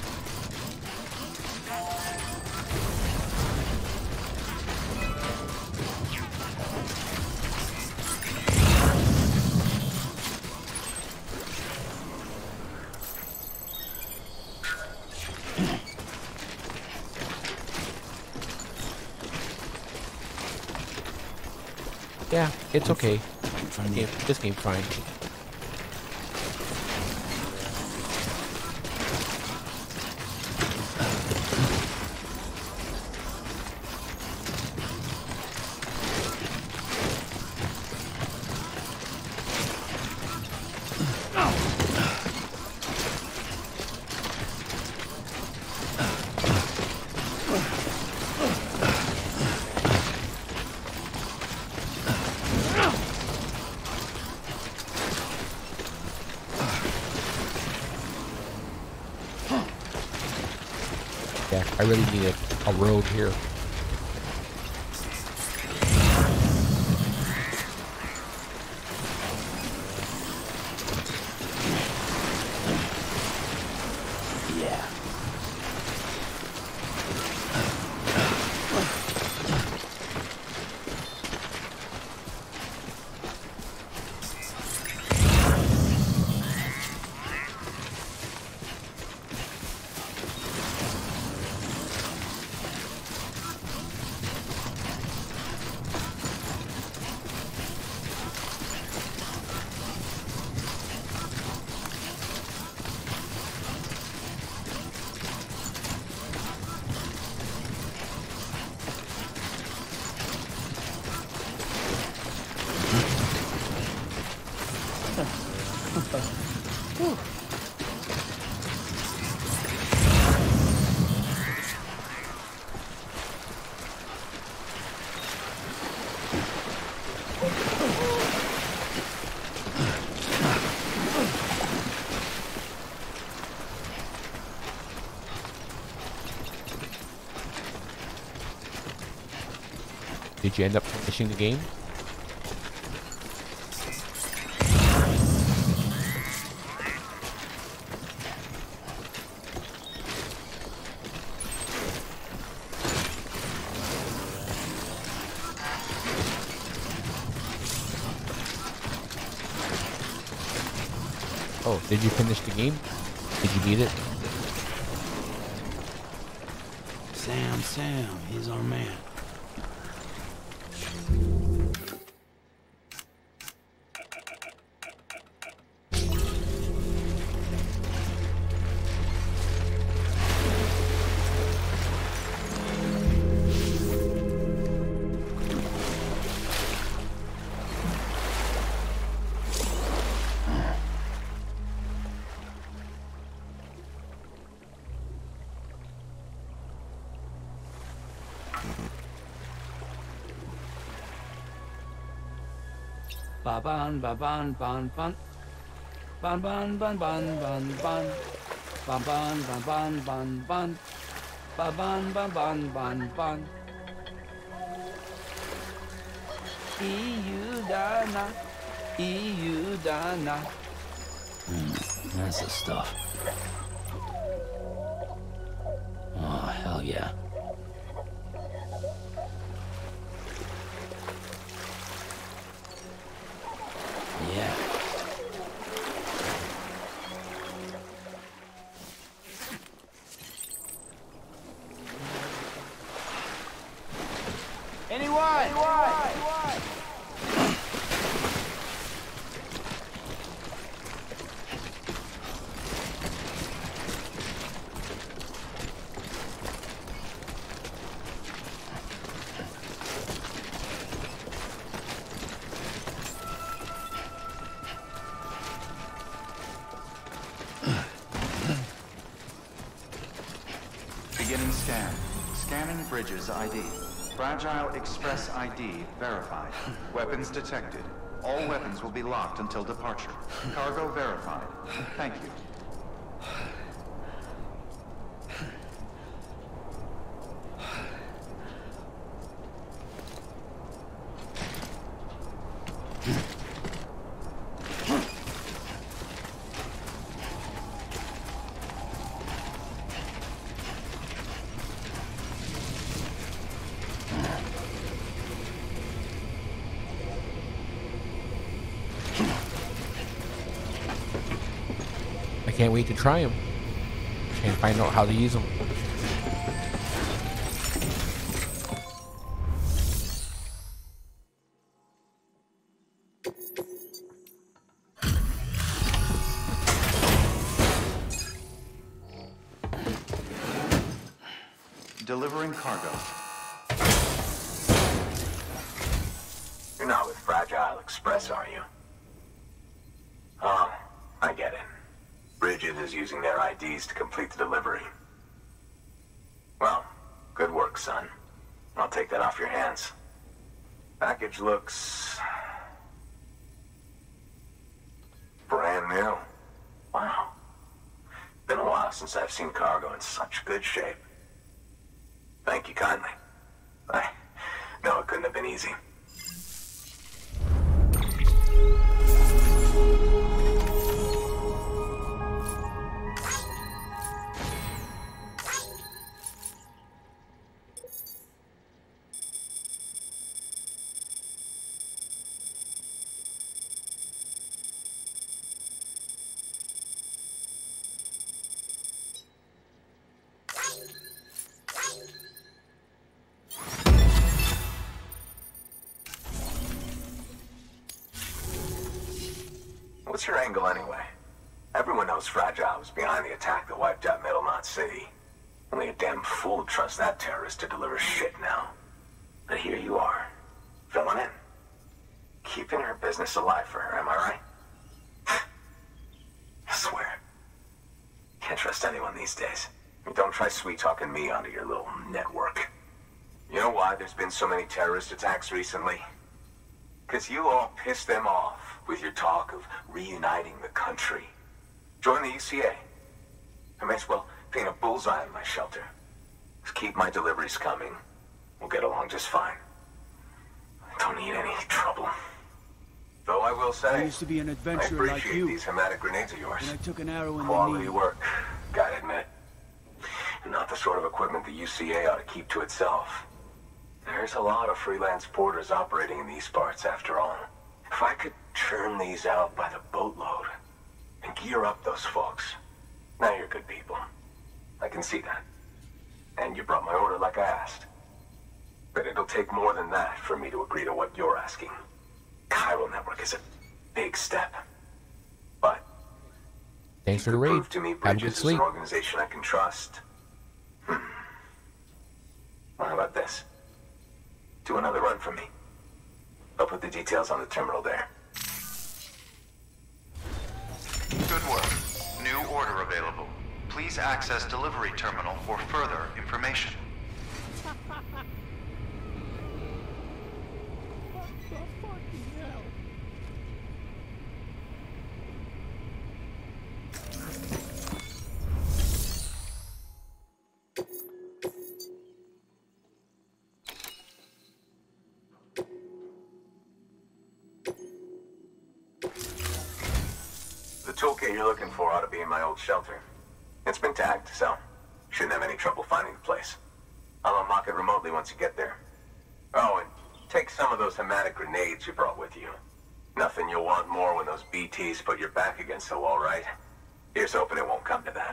Yeah, it's okay. This game, this game's fine. Yeah, I really need a, a road here. Yeah. Did you end up finishing the game? Oh, did you finish the game? Did you beat it? Sam, Sam, he's our man. Ba ban ba ban ban ban ban ban ban ban ban ban ban ban ban ban ban ban ba ban ban ban ban ban EU Dana EU Dana. Mm, that's the stuff. Oh hell yeah. Yeah. Anyone? Anyone? Anyone? Beginning scan. Scanning bridges I D. Fragile Express I D verified. Weapons detected. All weapons will be locked until departure. Cargo verified. Thank you. I can't wait to try them and find out how to use them. Delivering cargo. You're not with Fragile Express, are you? Oh, I get it. Bridget is using their I Ds to complete the delivery. Well, good work, son. I'll take that off your hands. Package looks... brand new. Wow. Been a while since I've seen cargo in such good shape. Thank you kindly. I know it couldn't have been easy. What's your angle anyway? Everyone knows Fragile was behind the attack that wiped out Middlemont City. Only a damn fool would trust that terrorist to deliver shit now. But here you are, filling in. Keeping her business alive for her, am I right? I swear. Can't trust anyone these days. Don't try sweet-talking me onto your little network. You know why there's been so many terrorist attacks recently? Because you all pissed them off with your talk of reuniting the country. Join the U C A. I may as well paint a bullseye on my shelter. Just keep my deliveries coming. We'll get along just fine. I don't need any trouble. Though I will say, I used to be an adventurer I like appreciate you. these hematic grenades of yours. And I took an arrow in Quality the knee. work, gotta admit. And not the sort of equipment the U C A ought to keep to itself. There's a lot of freelance porters operating in these parts, after all. If I could churn these out by the boatload and gear up those folks. Now you're good people. I can see that. And you brought my order like I asked. But it'll take more than that for me to agree to what you're asking. Chiral Network is a big step. But thanks for the raid. prove to me Have a good Bridges is sleep. an organization I can trust. Hmm. Well, how about this? Do another run for me. I'll put the details on the terminal there. Good work. New order available. Please access delivery terminal for further information. The toolkit you're looking for ought to be in my old shelter. It's been tagged, so shouldn't have any trouble finding the place. I'll unlock it remotely once you get there. Oh, and take some of those hematic grenades you brought with you. Nothing you'll want more when those B Ts put your back against the wall, right? Here's hoping it won't come to that.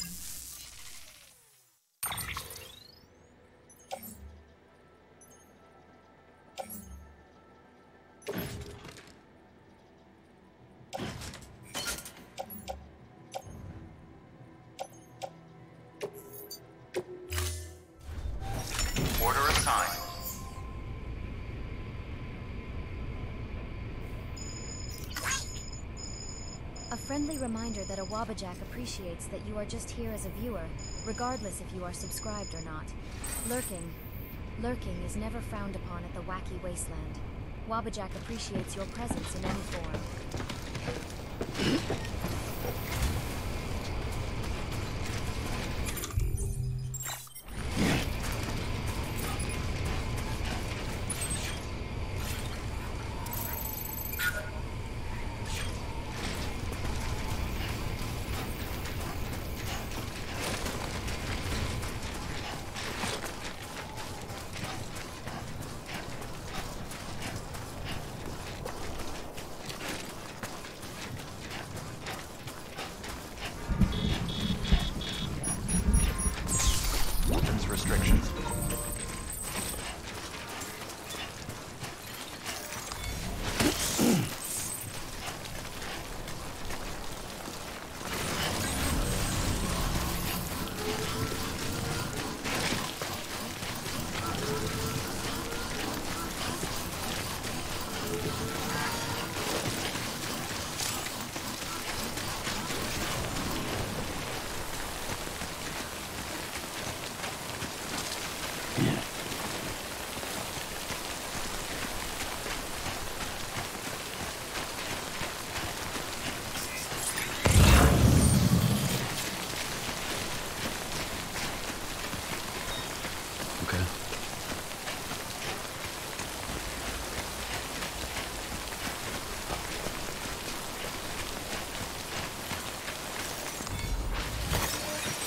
Order assigned. A friendly reminder that a Wabbajack appreciates that you are just here as a viewer, regardless if you are subscribed or not. Lurking. Lurking is never frowned upon at the wacky wasteland. Wabbajack appreciates your presence in any form.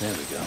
There we go.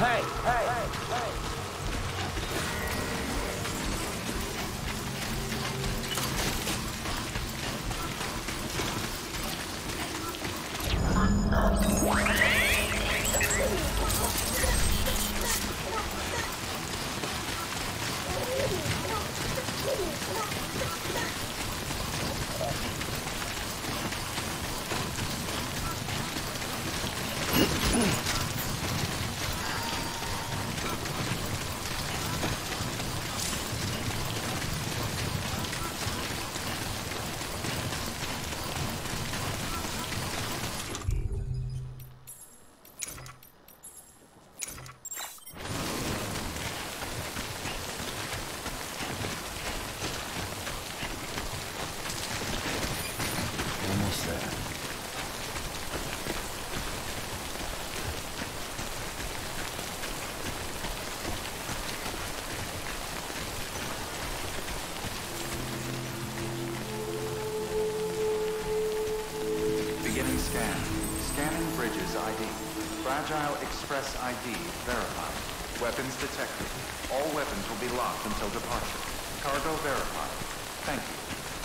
Hey, hey, hey. Almost there. Beginning scan. Scanning bridges I D. Fragile Express I D verified. Weapons detected. All weapons will be locked until departure. Cargo verified. Thank you.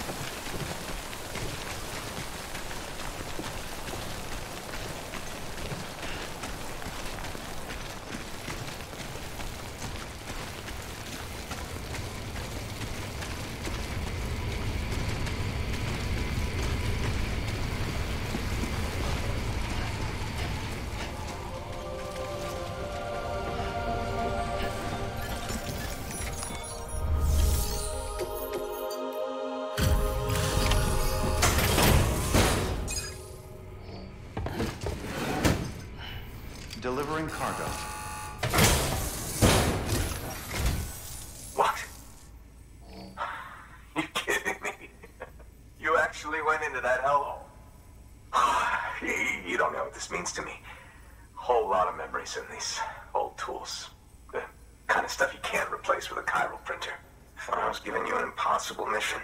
Delivering cargo. What? You kidding me? You actually went into that hellhole? You don't know what this means to me. Whole lot of memories in these old tools. The kind of stuff you can't replace with a chiral printer. Thought I was giving you an impossible mission.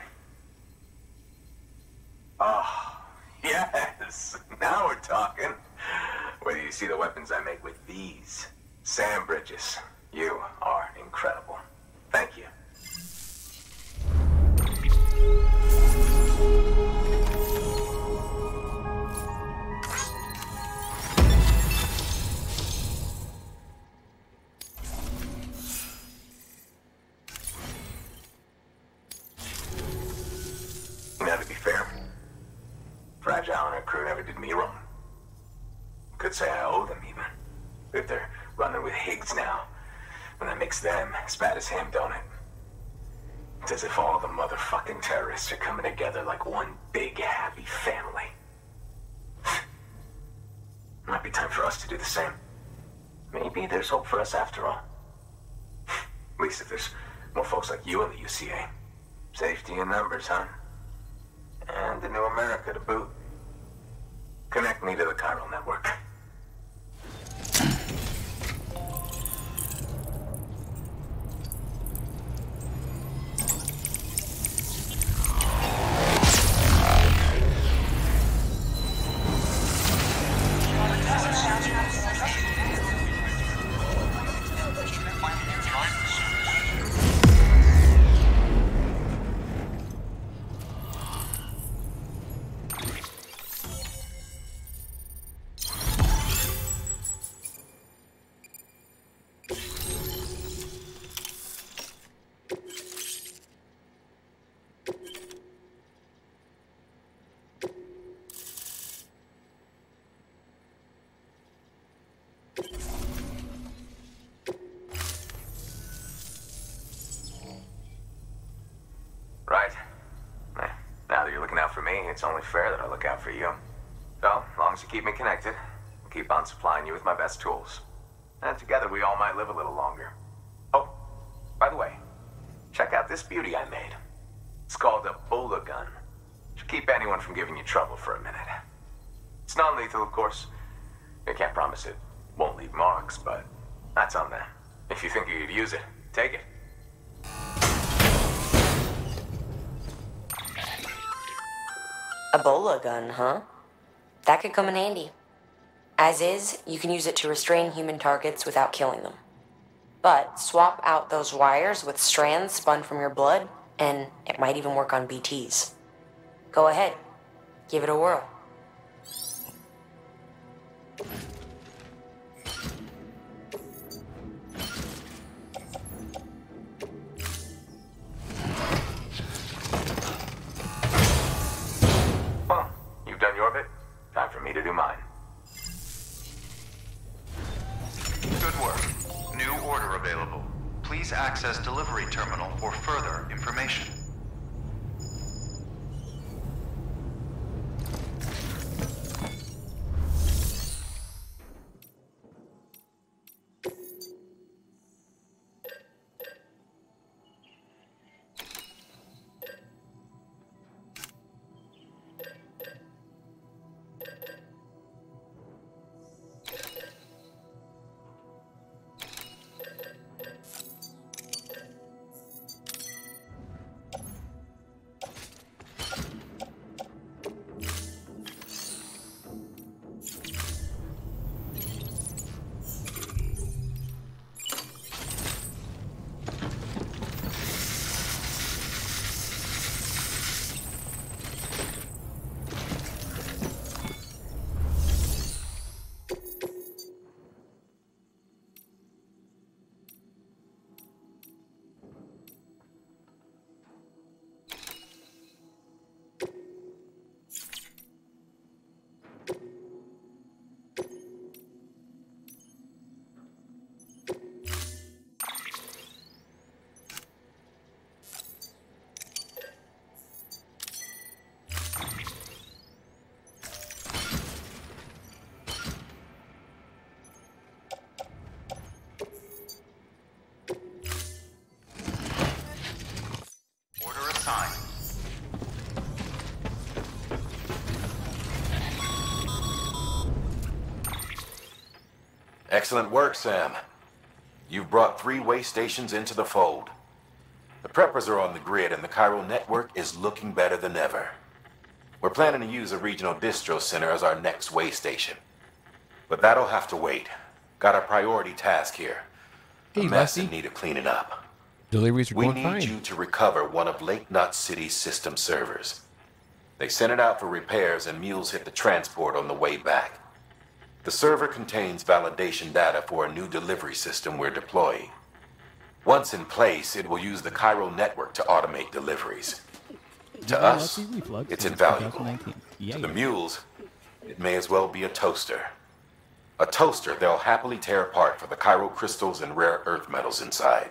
Oh, yes. Now we're talking. Whether you see the weapons I make with these sand bridges, you are incredible. Thank you. Now, to be fair, Fragile and her crew never did me wrong. Could say I owe them, even. If they're running with Higgs now, and that makes them as bad as him, don't it? It's as if all the motherfucking terrorists are coming together like one big, happy family. Might be time for us to do the same. Maybe there's hope for us after all. At least if there's more folks like you in the U C A. Safety in numbers, huh? And the new America to boot. Connect me to the chiral network. It's only fair that I look out for you. So, as long as you keep me connected, I'll keep on supplying you with my best tools. And together we all might live a little longer. Oh, by the way, check out this beauty I made. It's called a Bola gun. Should keep anyone from giving you trouble for a minute. It's non-lethal, of course. I can't promise it won't leave marks, but that's on them. If you think you could use it, take it. A Bola gun, huh? That could come in handy. As is, you can use it to restrain human targets without killing them. But swap out those wires with strands spun from your blood, and it might even work on B Ts. Go ahead. Give it a whirl. Well, you've done your bit. Time for me to do mine. Good work. New order available. Please access delivery terminal for further information. Excellent work, Sam. You've brought three way stations into the fold. The preppers are on the grid and the chiral network is looking better than ever. We're planning to use a regional distro center as our next way station. But that'll have to wait. Got a priority task here. Hey, a mess in Leslie. need of cleaning up. Deliveries are We going need fine. you to recover one of Lake Knot City's system servers. They sent it out for repairs and mules hit the transport on the way back. The server contains validation data for a new delivery system we're deploying. Once in place, it will use the chiral network to automate deliveries. To us, it's invaluable. To the mules, it may as well be a toaster. A toaster they'll happily tear apart for the chiral crystals and rare earth metals inside.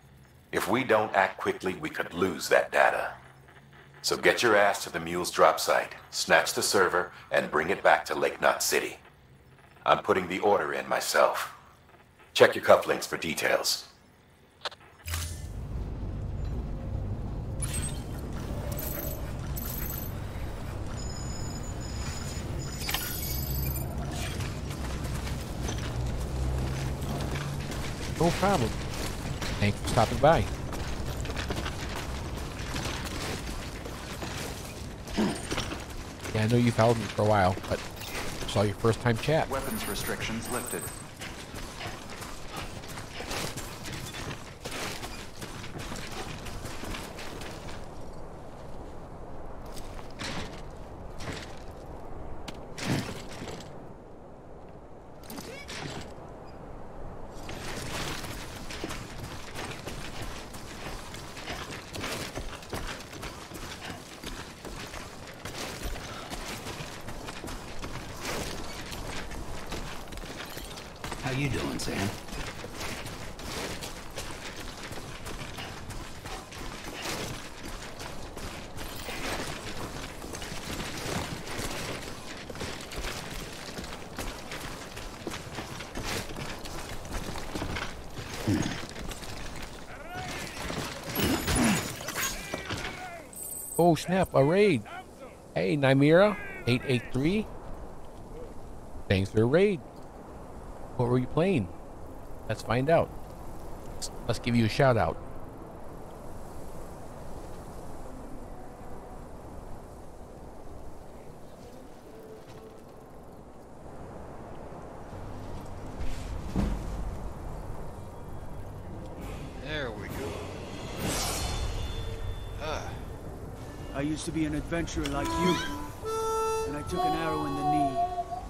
If we don't act quickly, we could lose that data. So get your ass to the mule's drop site, snatch the server, and bring it back to Lake Knot City. I'm putting the order in myself. Check your cufflinks for details. No problem. Thanks for stopping by. Yeah, I know you followed me for a while, but I saw your first time chat. Weapons restrictions lifted. How you doing, Sam? Oh snap, a raid. Hey, Nymera, eight eight three. Thanks for the raid. What were you playing? Let's find out. Let's, let's give you a shout out. I used to be an adventurer like you, and I took an arrow in the knee.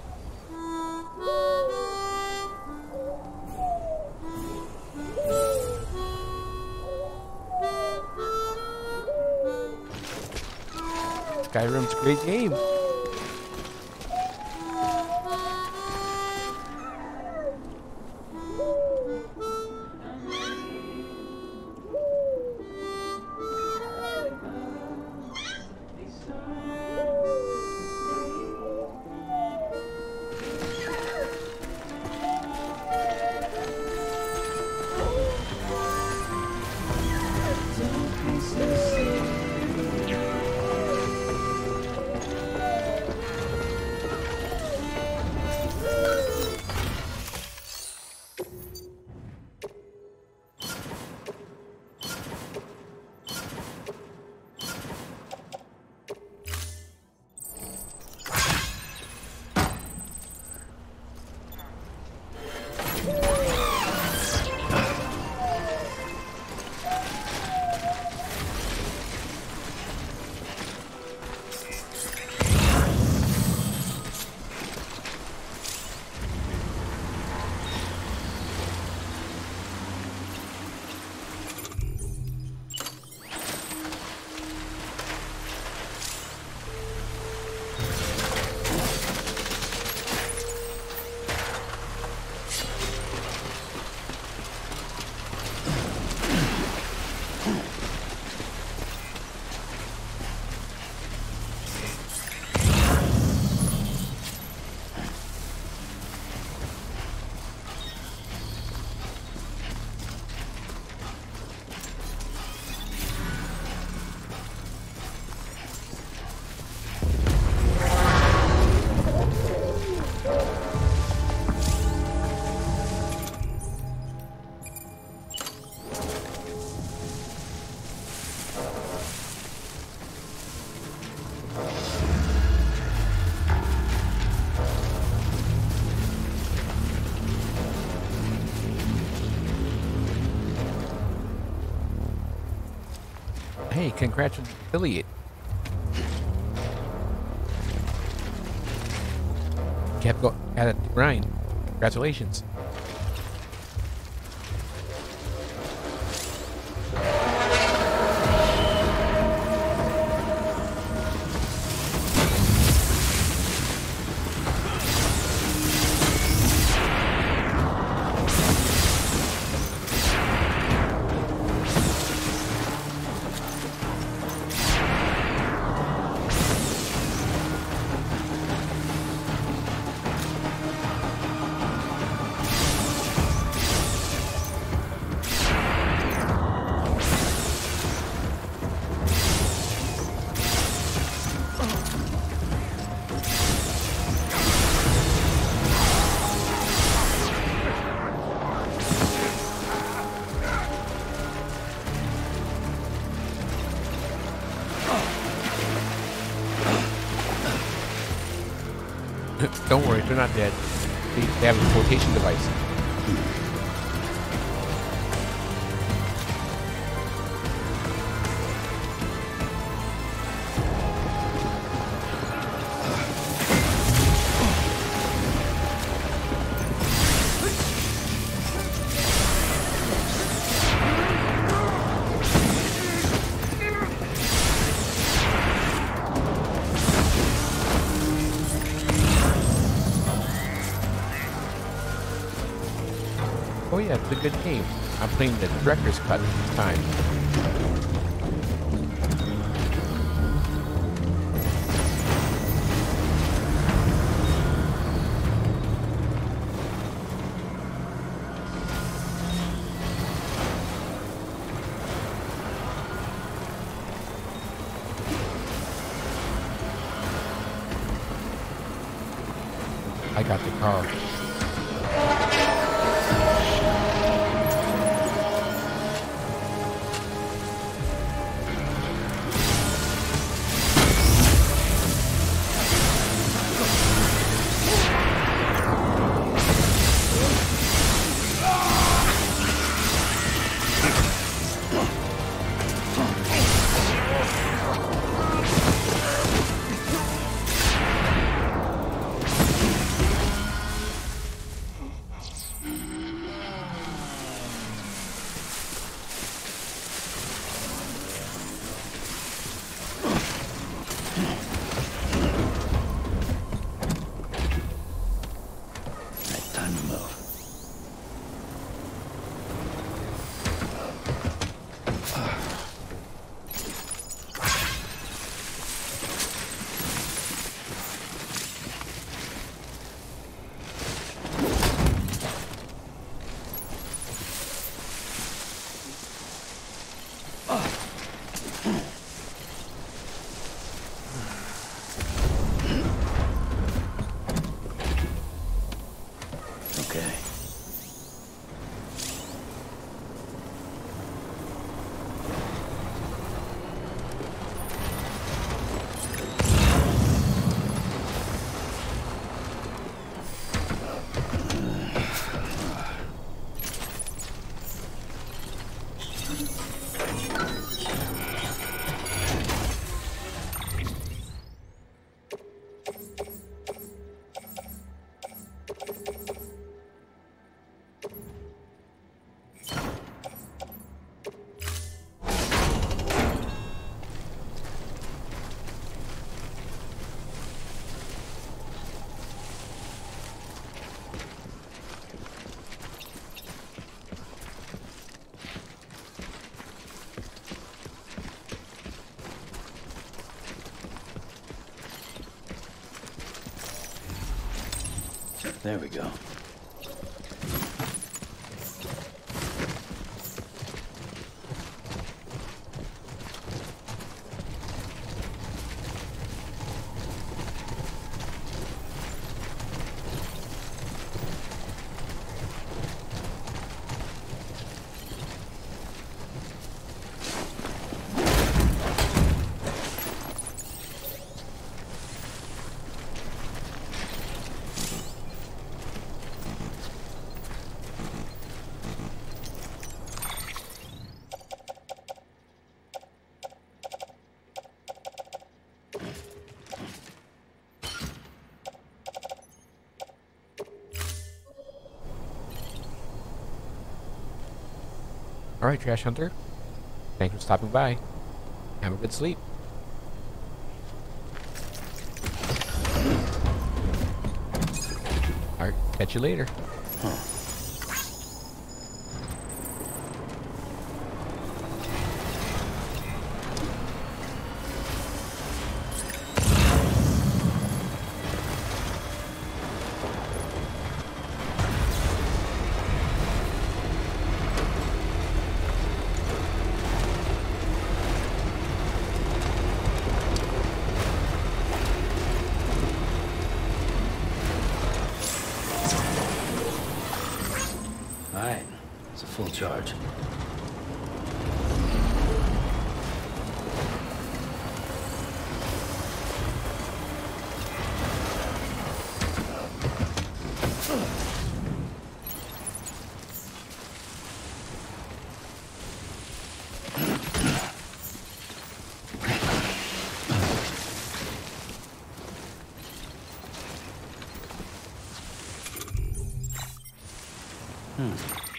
Skyrim's a great game. Hey, congrats on the affiliate. Kept going at it, grind. Congratulations. Don't worry, they're not dead. They, they have a flotation device. Oh yeah, it's a good game. I'm playing the director's cut this time. I got the car. There we go. Alright, Trash Hunter. Thanks for stopping by. Have a good sleep. Alright, catch you later. Huh. Alright, it's a full charge. Hmm.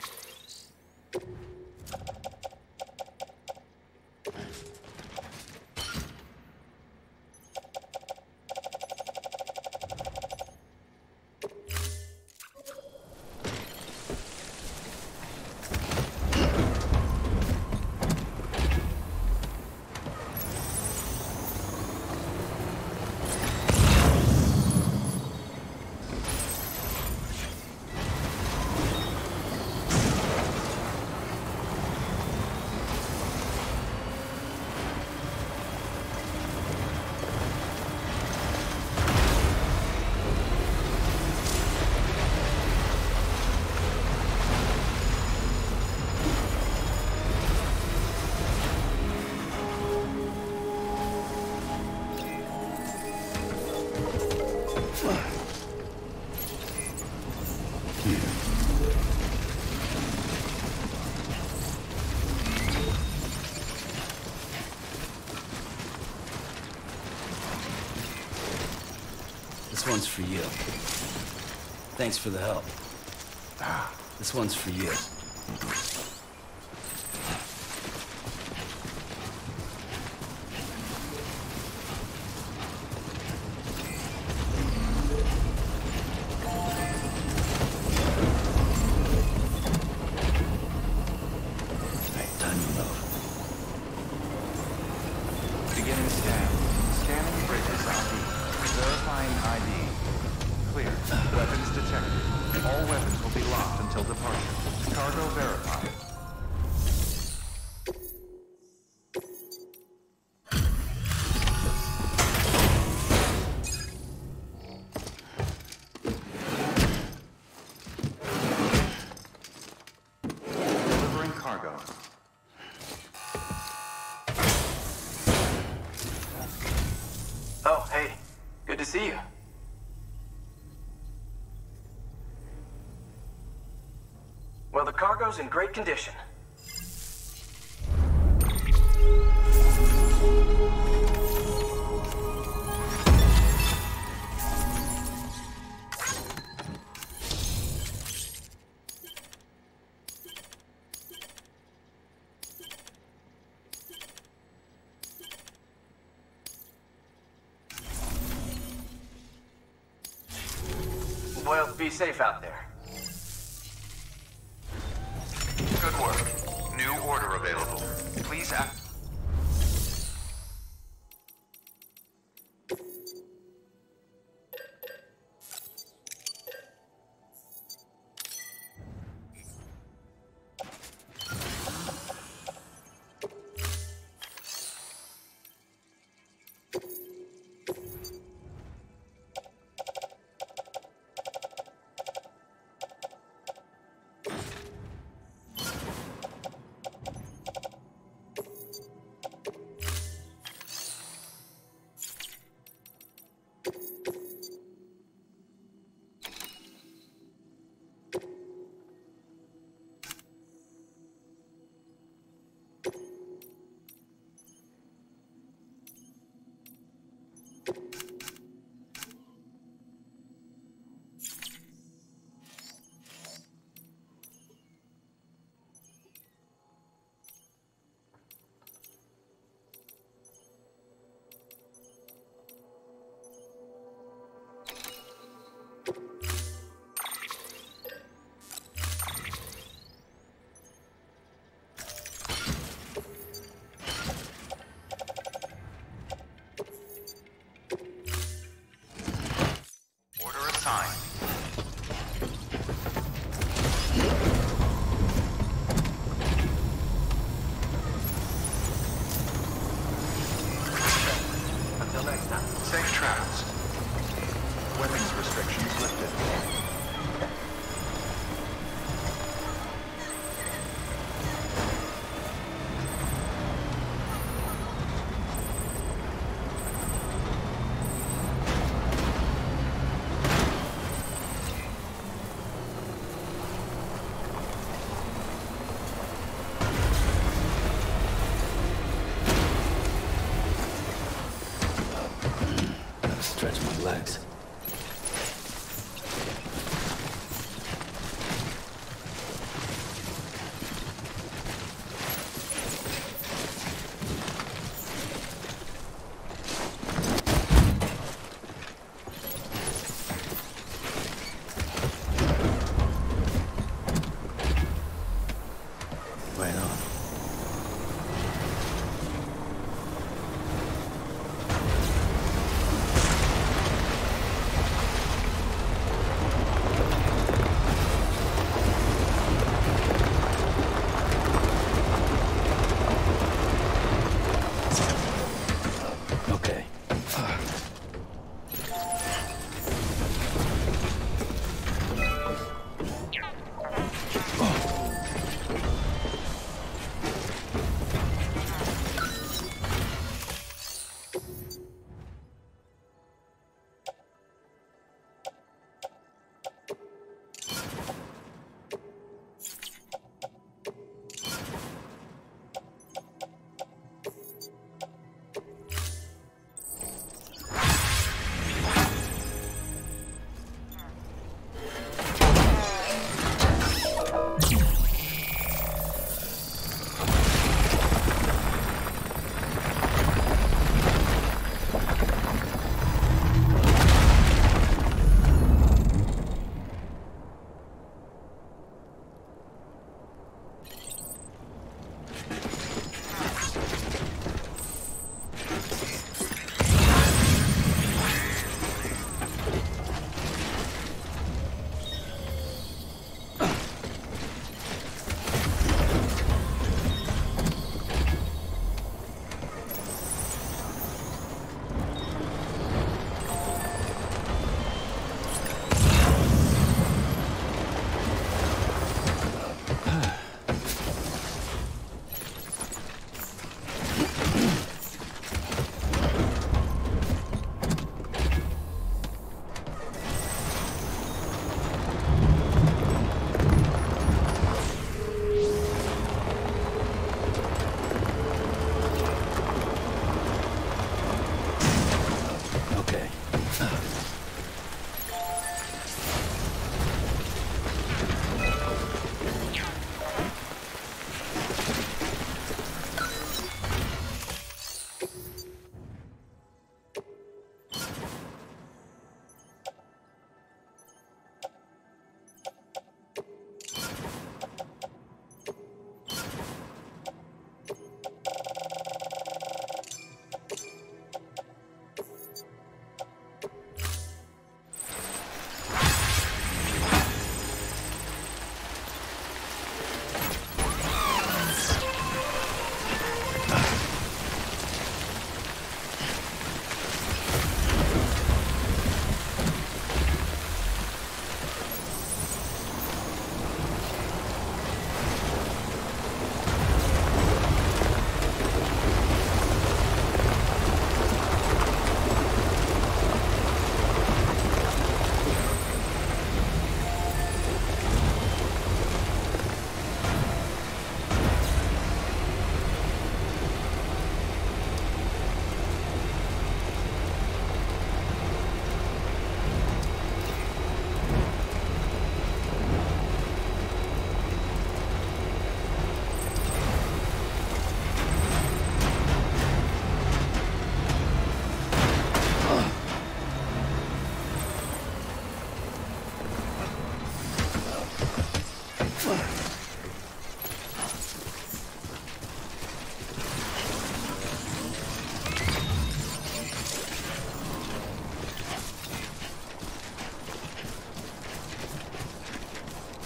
This one's for you. Thanks for the help. This one's for you. Alright, time to load. Beginning scan. Scanning bridges I D. Verifying I D. Clear. Weapons detected. All weapons will be locked until departure. Cargo verified. Delivering cargo. Oh, hey. Good to see you. Well, the cargo's in great condition. Well, be safe out there. Good work. New order available. Please act. time. Until next time. Safe travels. Weapons restrictions lifted. Stretch my legs. Right on.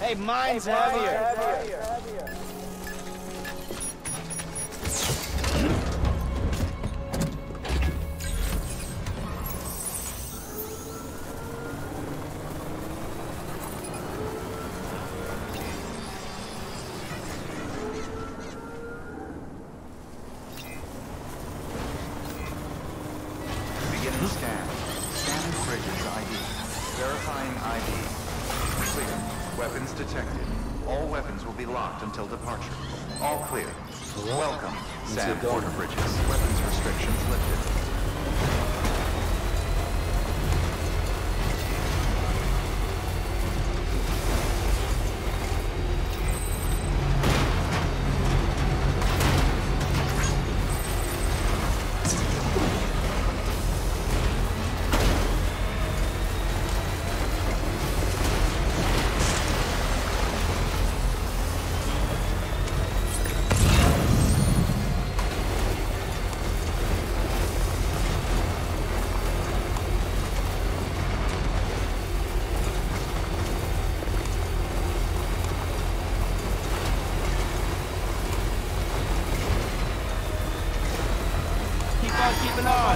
Hey, mine's heavier. Beginning scan. Scanning bridges I D. Verifying I D. Clear. Weapons detected. All weapons will be locked until departure. All clear. Welcome, Sam Border Bridges. Weapons restrictions lifted. Keeping on.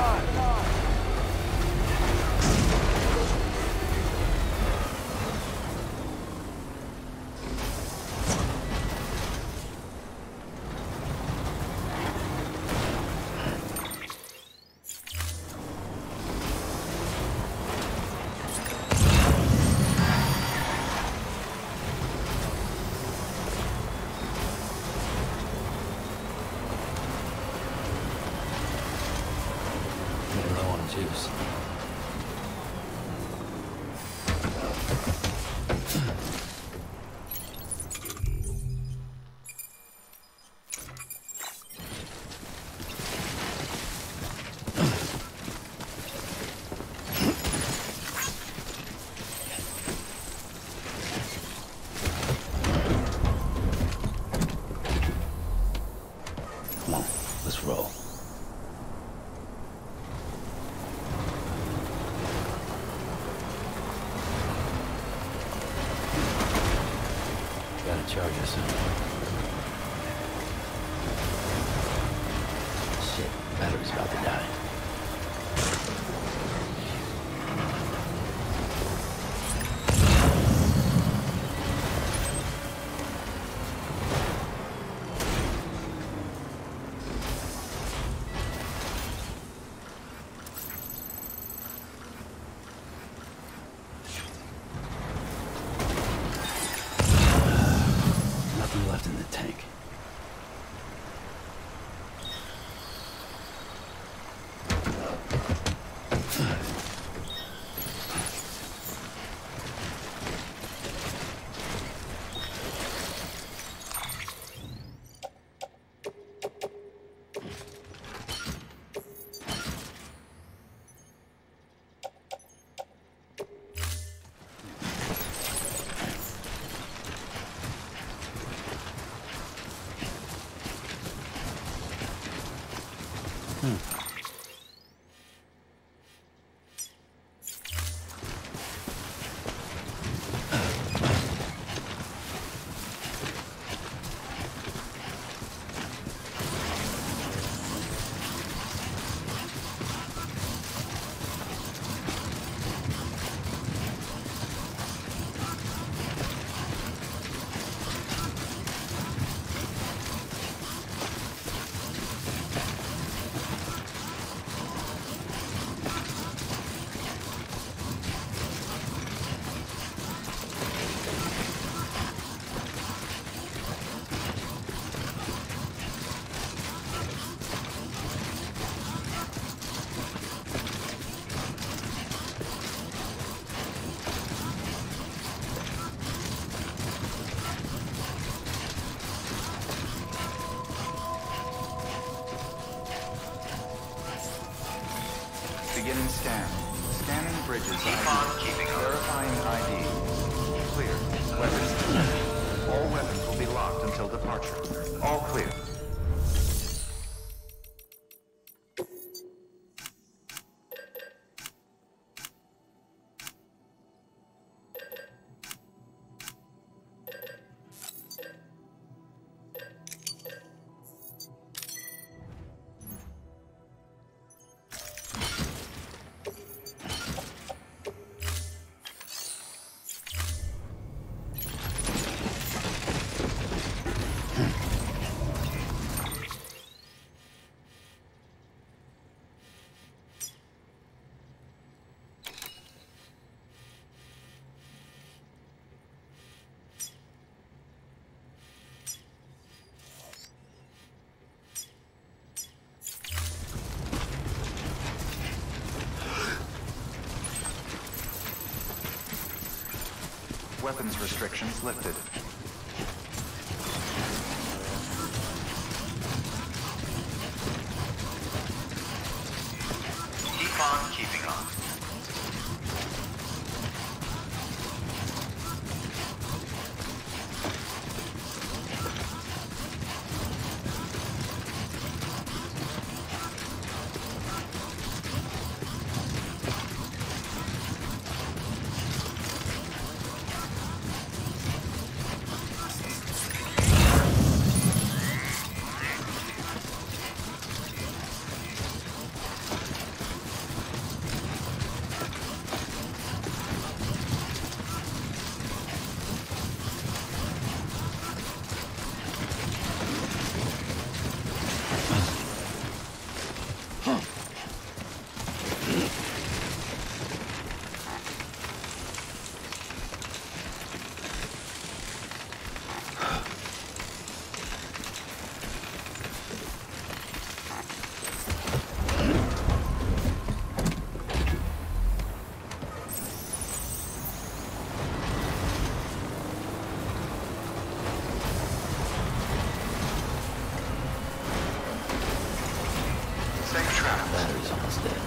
Juice. Come on, let's roll. Gotta charge us. Shit, battery's about to die. Nothing left in the tank. Hmm. Beginning scan. Scanning bridges I D. Verifying I D. Clear. Weapons detected. All weapons will be locked until departure. All clear. Weapons restrictions lifted. Keep on keeping on. Battery's almost dead.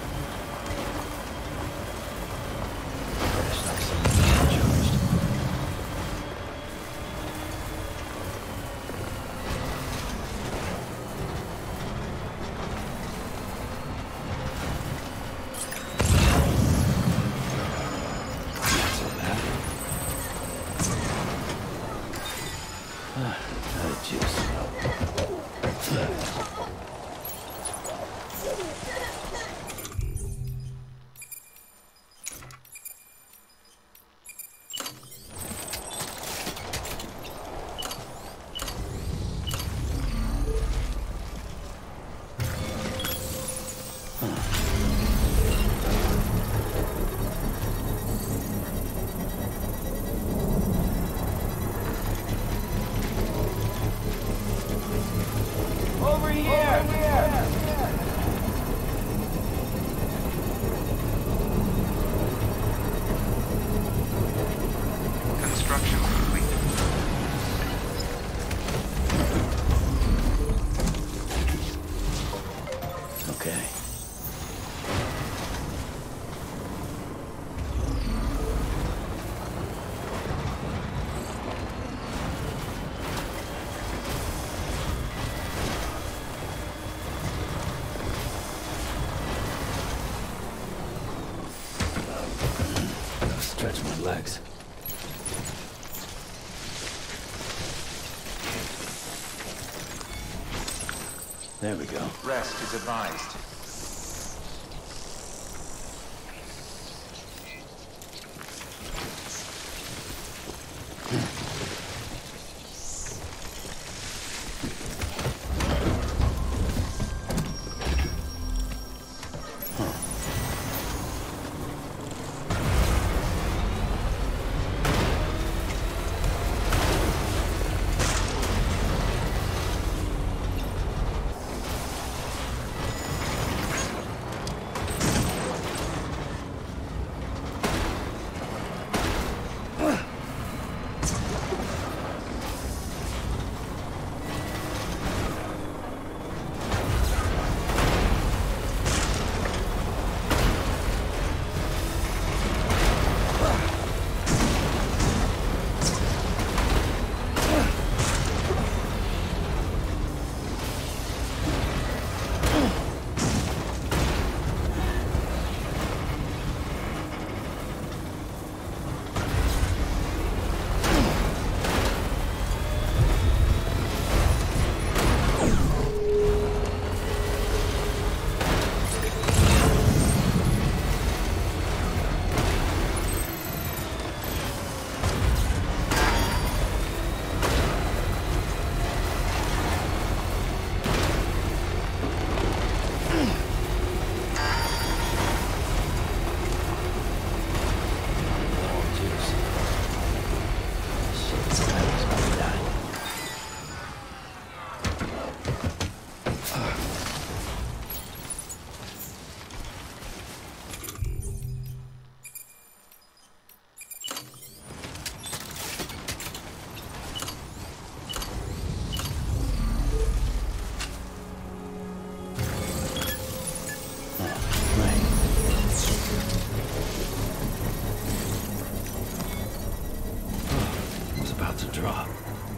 Over here! Over here! Construction complete. Okay. Stretch my legs. There we go. Rest is advised. drop.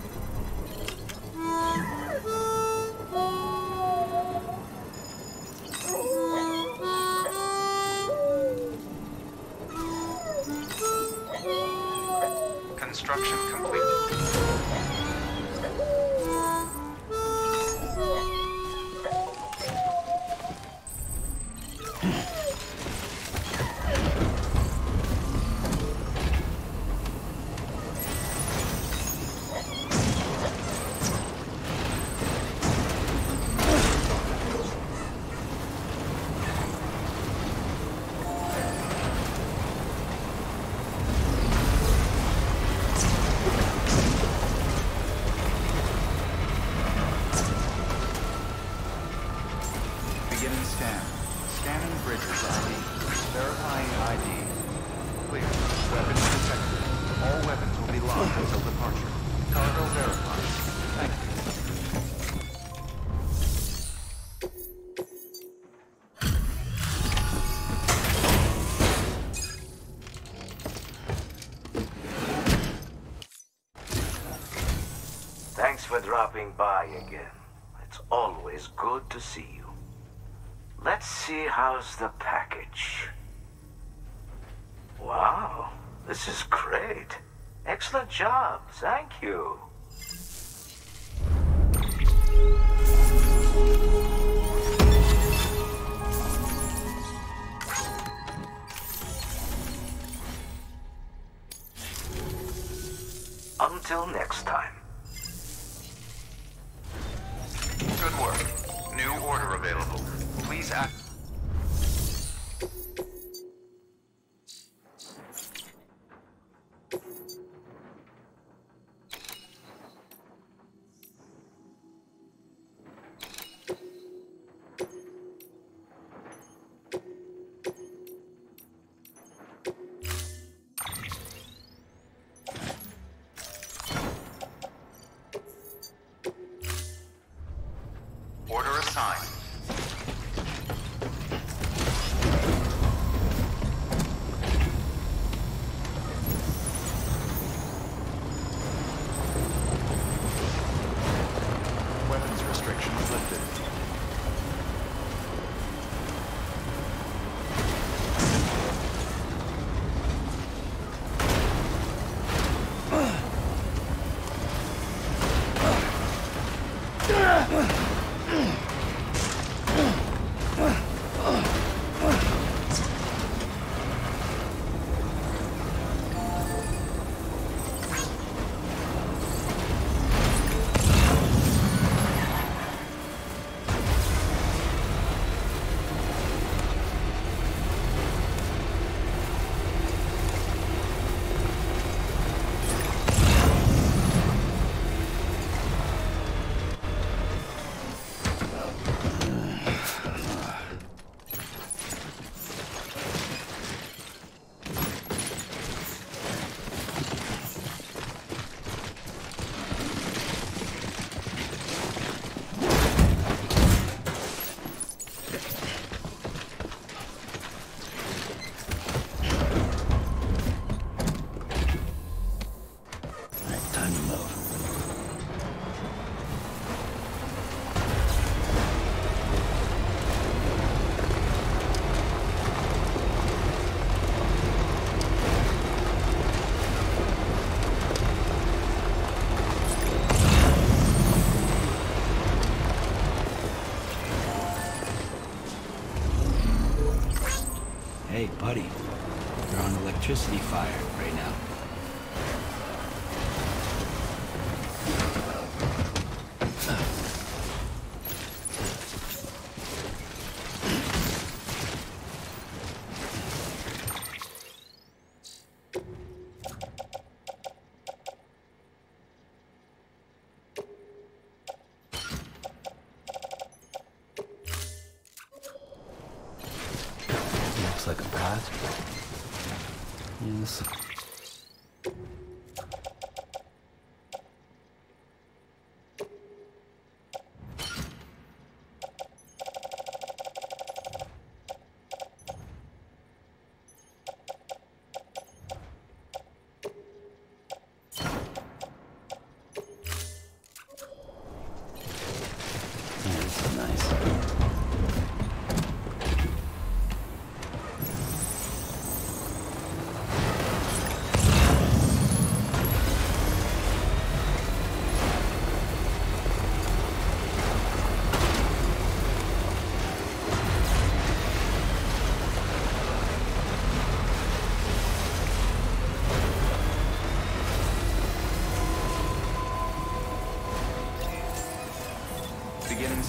Construction complete. Beginning scan. Scanning bridges I D. Verifying I D. Clear. Weapons detected. All weapons will be locked until departure. Cargo verified. Thank you. Thanks for dropping by again. It's always good to see you. Let's see how's the package. Wow, this is great. Excellent job, thank you. Until next time. Good work. New order available. Please act. Order assigned. Weapons restrictions lifted. Hey, buddy. You're on electricity fire right now. Looks like a path. Yes.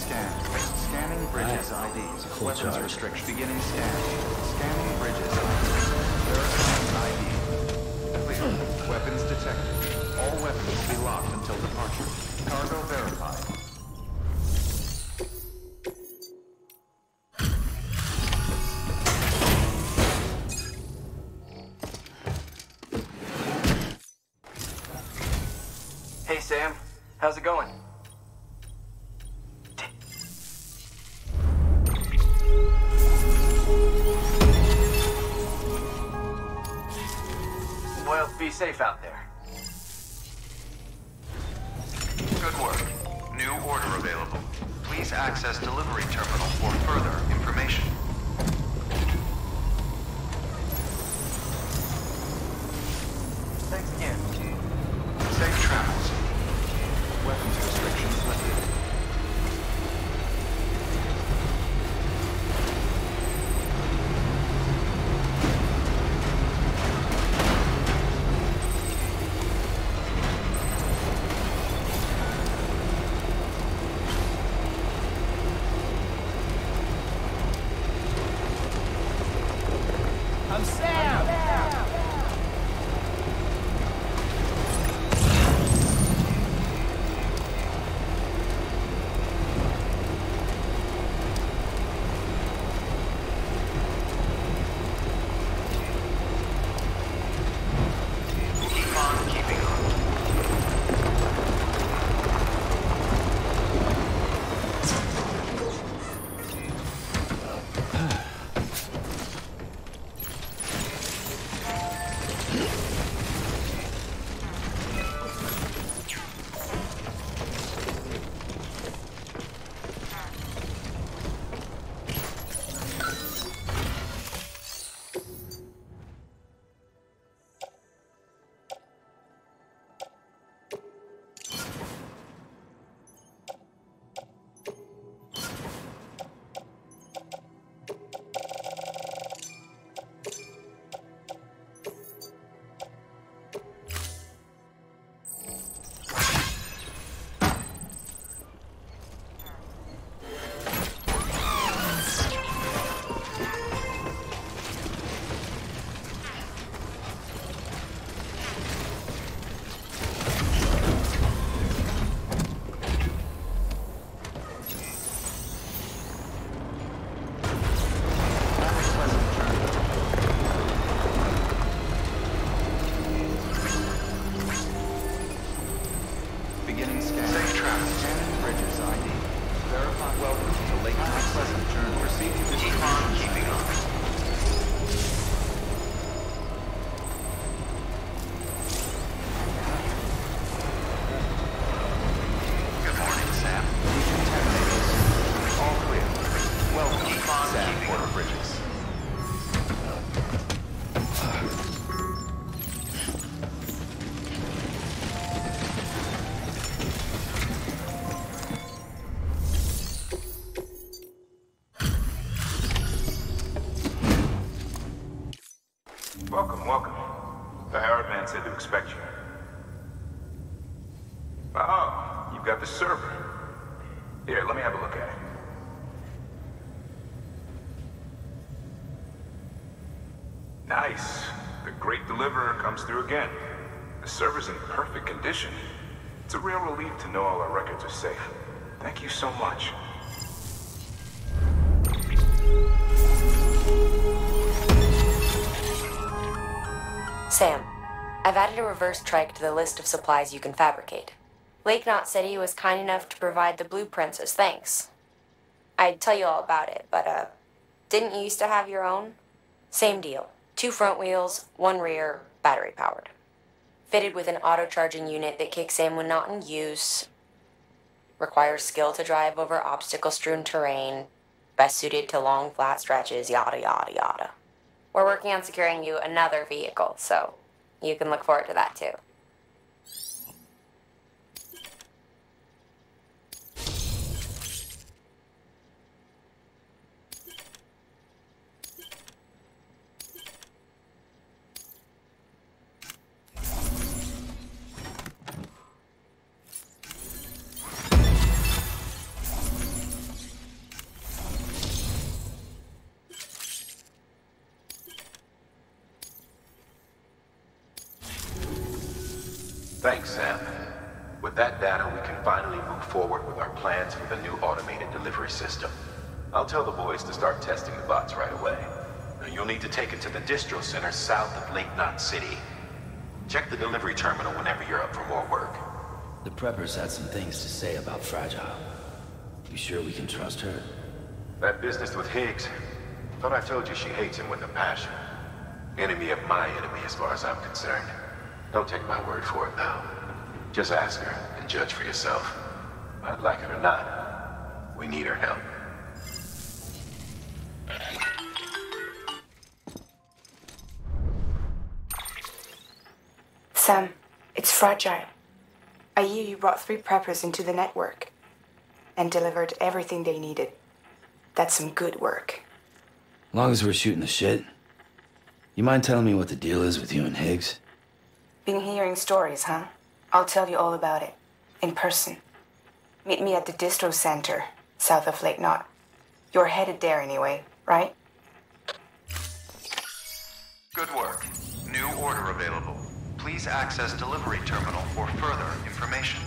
scan. Scanning bridges I D. Weapons restriction. Beginning scan. Scanning bridges I D. Verifying I D. Clear. Weapons detected. All weapons will be locked until departure. Cargo verified. Hey, Sam. How's it going? Well, be safe out there. Good work. New order available. Please access delivery terminal for further information. Thanks again. Safe travels. Weapons restrictions lifted. I'm Sam! Keep on keeping on. Beginning scan. Safe travel. Scanning bridges I D. Verify. Welcome to Lake Not Pleasant Journey. Proceed to keep on keeping on. Good morning, Sam. Decontaminated. All clear. Welcome. Keep on Sam keeping Porter on. Bridges. Welcome, welcome. The Herald man said to expect you. Oh, you've got the server. Here, let me have a look at it. Nice. The great deliverer comes through again. The server's in perfect condition. It's a real relief to know all our records are safe. Thank you so much. Sam, I've added a reverse trike to the list of supplies you can fabricate. Lake Knot said he was kind enough to provide the blueprints as thanks. I'd tell you all about it, but, uh, didn't you used to have your own? Same deal. Two front wheels, one rear, battery powered. Fitted with an auto-charging unit that kicks in when not in use. Requires skill to drive over obstacle-strewn terrain. Best suited to long, flat stretches, yada, yada, yada. We're working on securing you another vehicle, so you can look forward to that too. Thanks, Sam. With that data, we can finally move forward with our plans for the new automated delivery system. I'll tell the boys to start testing the bots right away. You'll need to take it to the distro center south of Lake Knot City. Check the delivery terminal whenever you're up for more work. The preppers had some things to say about Fragile. You sure we can trust her? That business with Higgs, thought I told you she hates him with a passion. Enemy of my enemy as far as I'm concerned. Don't take my word for it, though. Just ask her and judge for yourself. I'd like it or not, we need her help. Sam, it's Fragile. I hear you brought three preppers into the network and delivered everything they needed. That's some good work. As long as we're shooting the shit. You mind telling me what the deal is with you and Higgs? Been hearing stories, huh? I'll tell you all about it. In person. Meet me at the distro center, south of Lake Knot. You're headed there anyway, right? Good work. New order available. Please access delivery terminal for further information.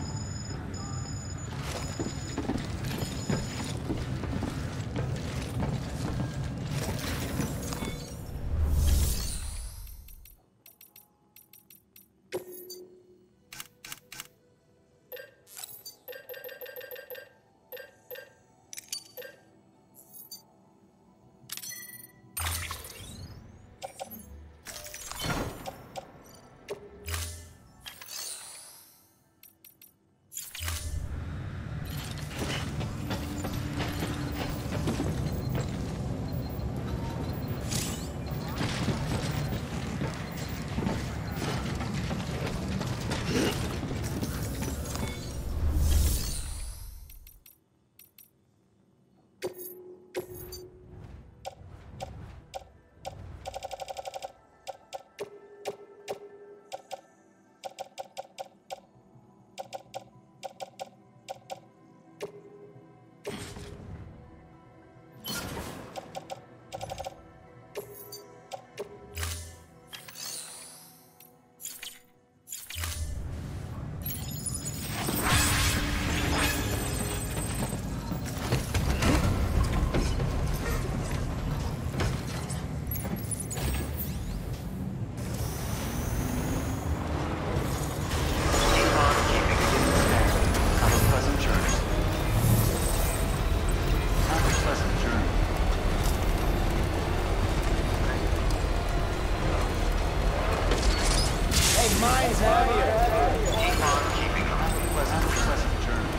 Mine's heavier. Keep on keeping up. Pleasant, pleasant journey.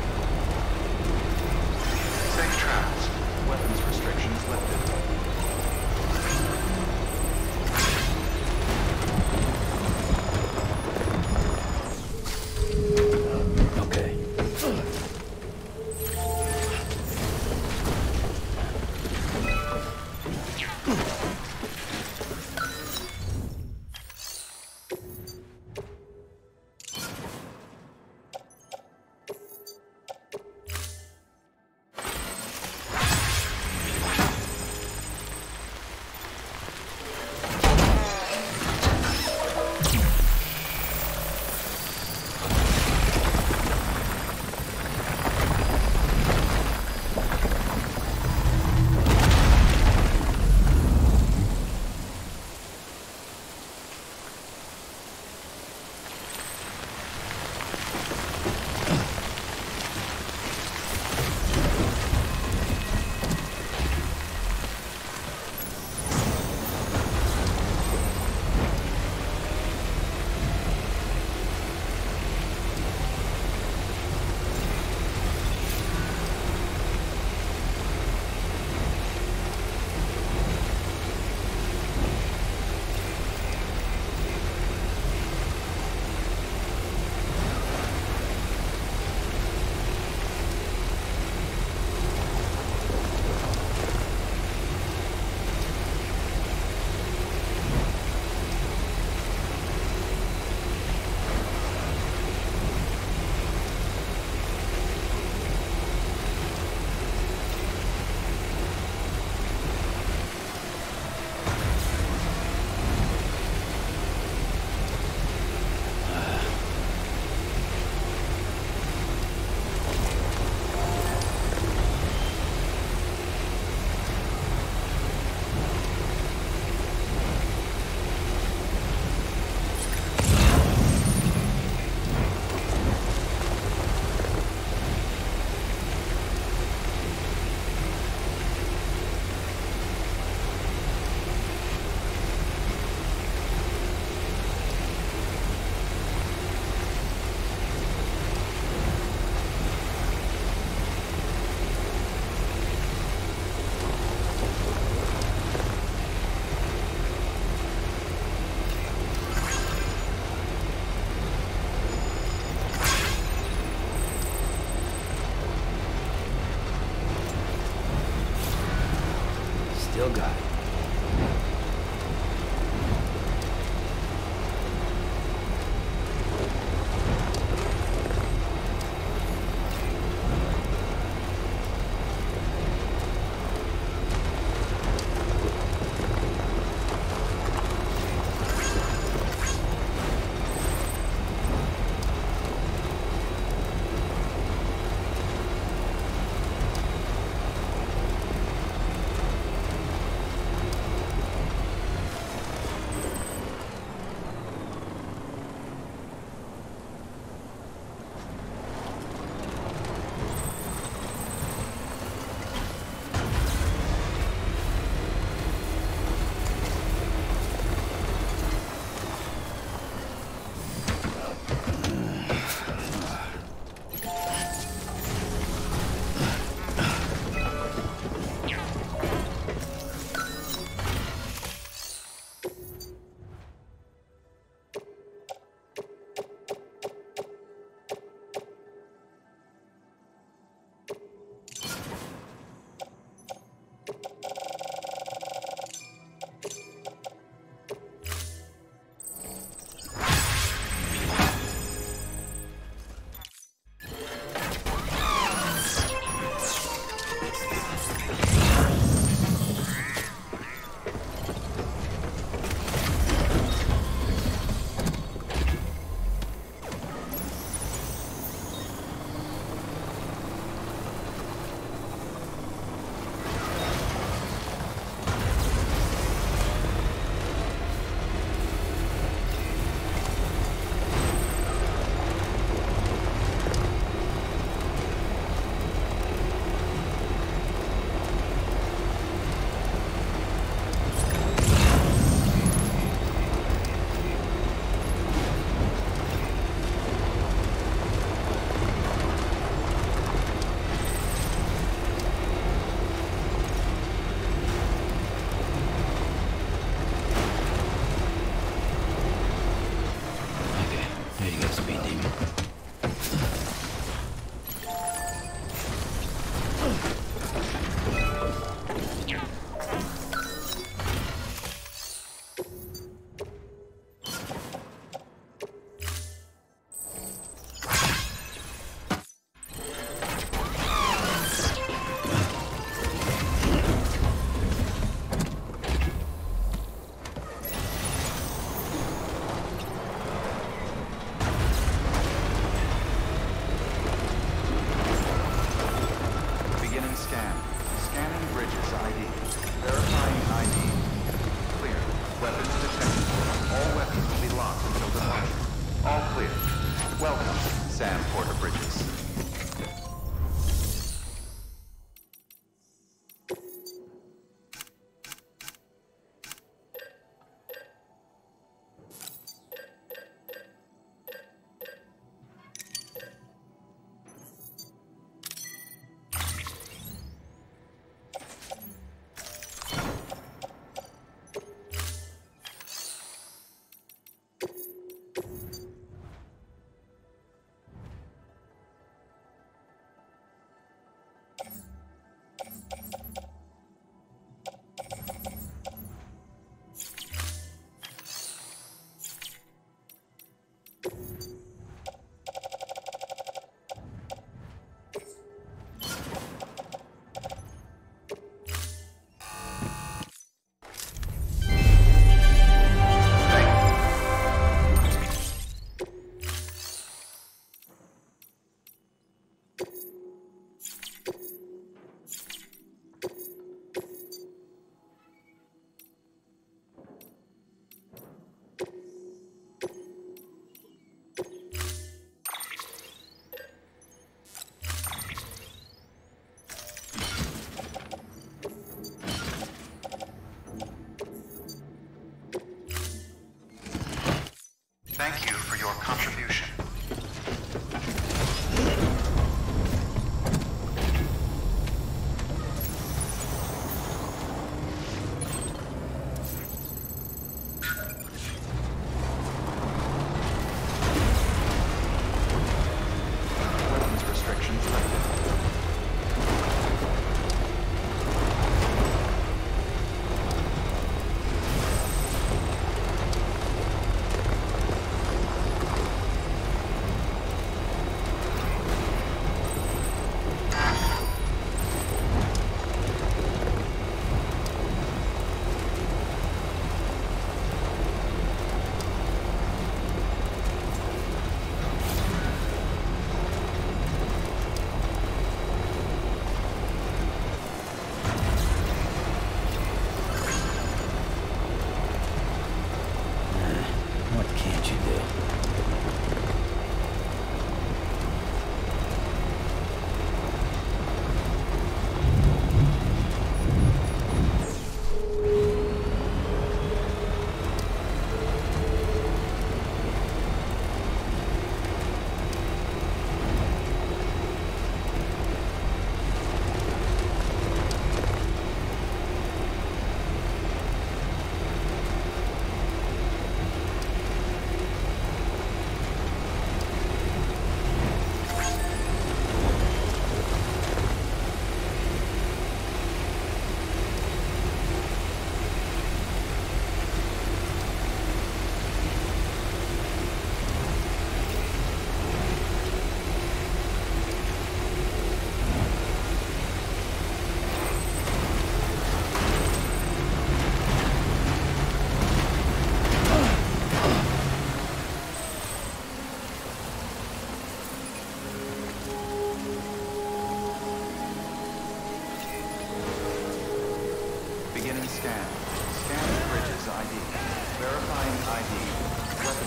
Safe travels. Weapons restrictions lifted.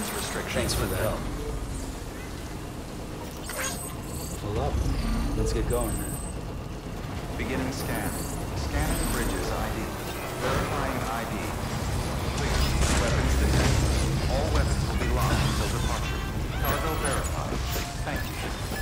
Weapons restrictions. Thanks for the help. Pull up. Let's get going, man. Beginning scan. Scanning bridges I D. Verifying I D. Clear. Weapons detected. All weapons will be locked until departure. Cargo verified. Thank you.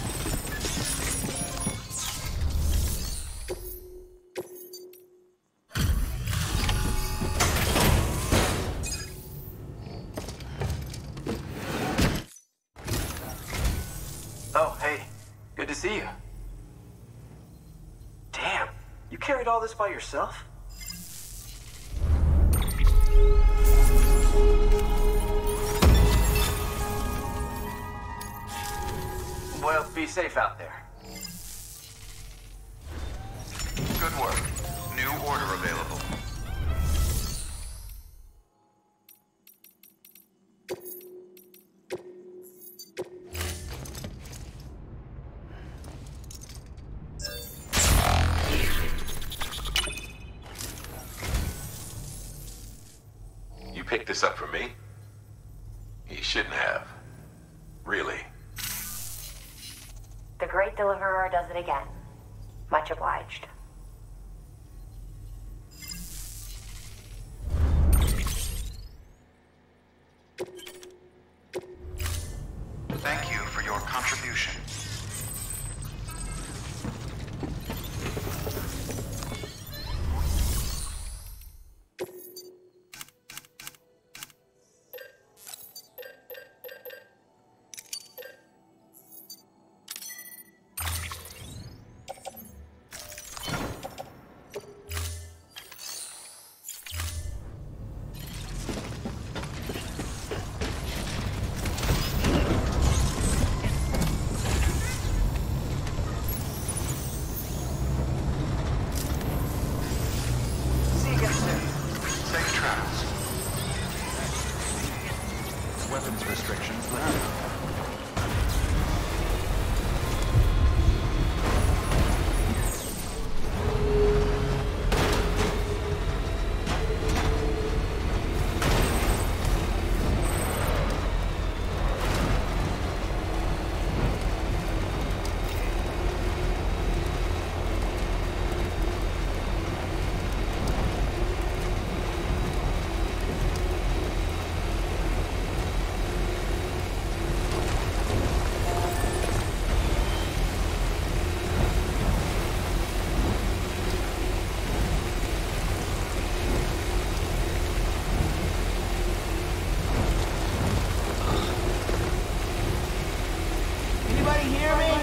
Oh, hey. Good to see you. Damn, you carried all this by yourself? Well, be safe out there. Good work. New order available. You picked this up for me? You shouldn't have. Really. The Great Deliverer does it again. Much obliged. Thank you for your contribution. Safe travels. Weapons restrictions lifted. Anybody hear me?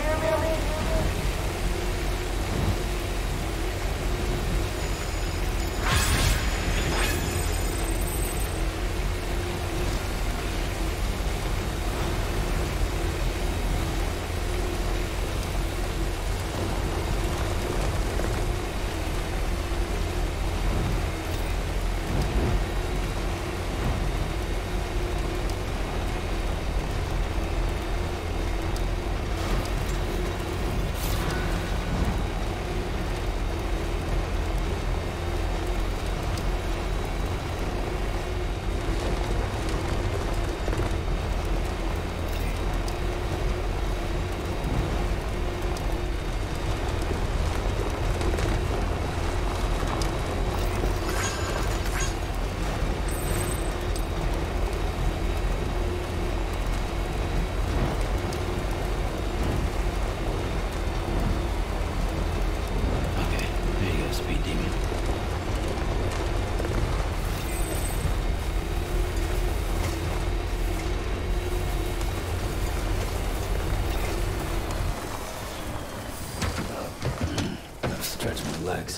Stretch my legs.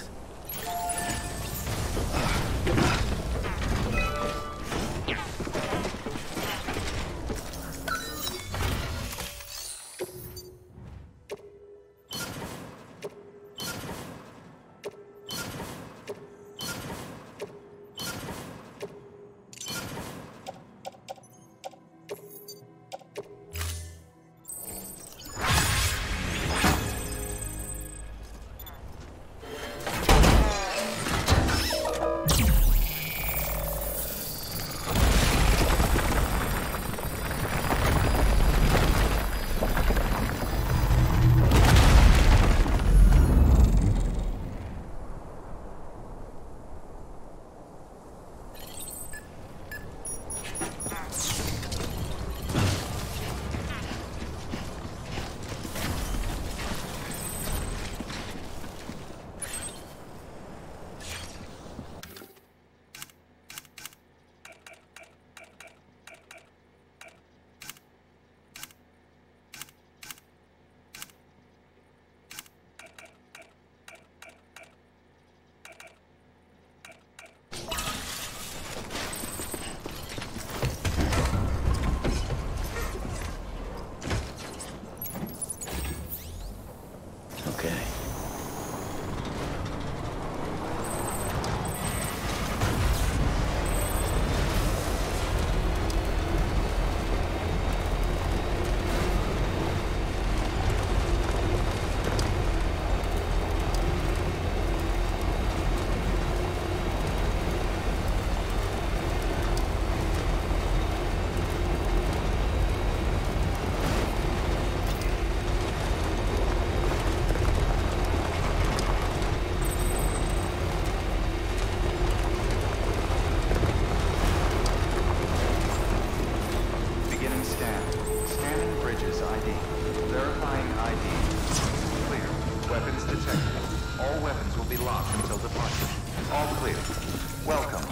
Bridges I D. Verifying I D. Clear. Weapons detected. All weapons will be locked until departure. All clear. Welcome.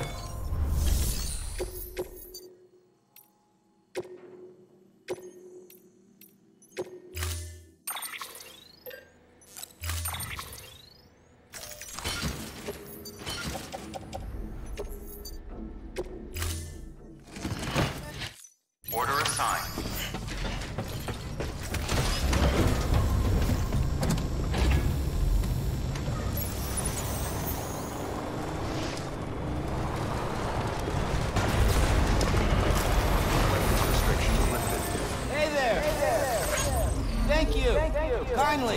Order assigned. Hey there! Hey there! Thank you! Thank you! Kindly!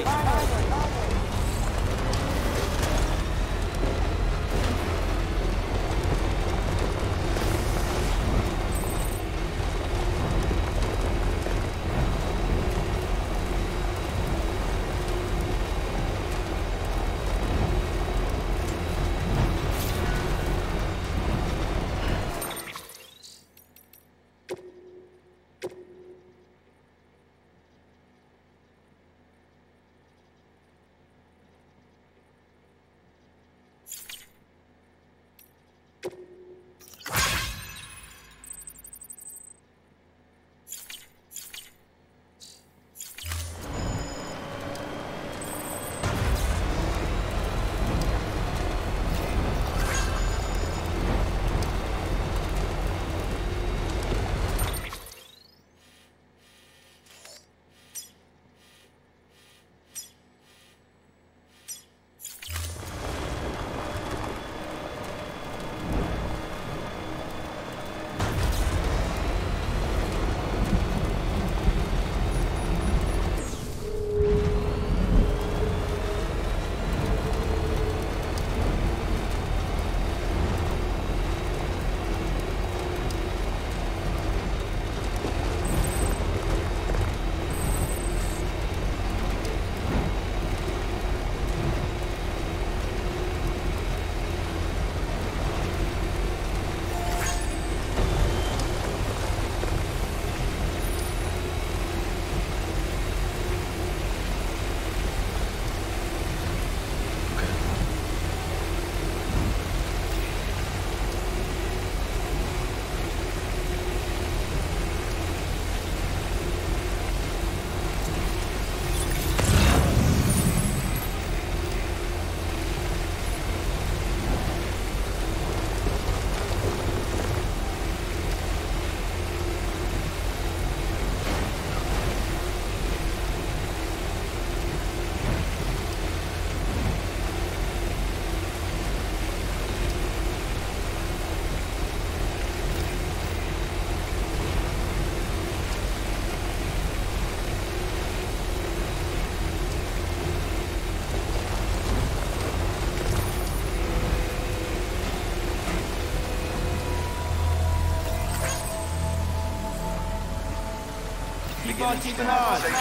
Keep on keeping on! Bridges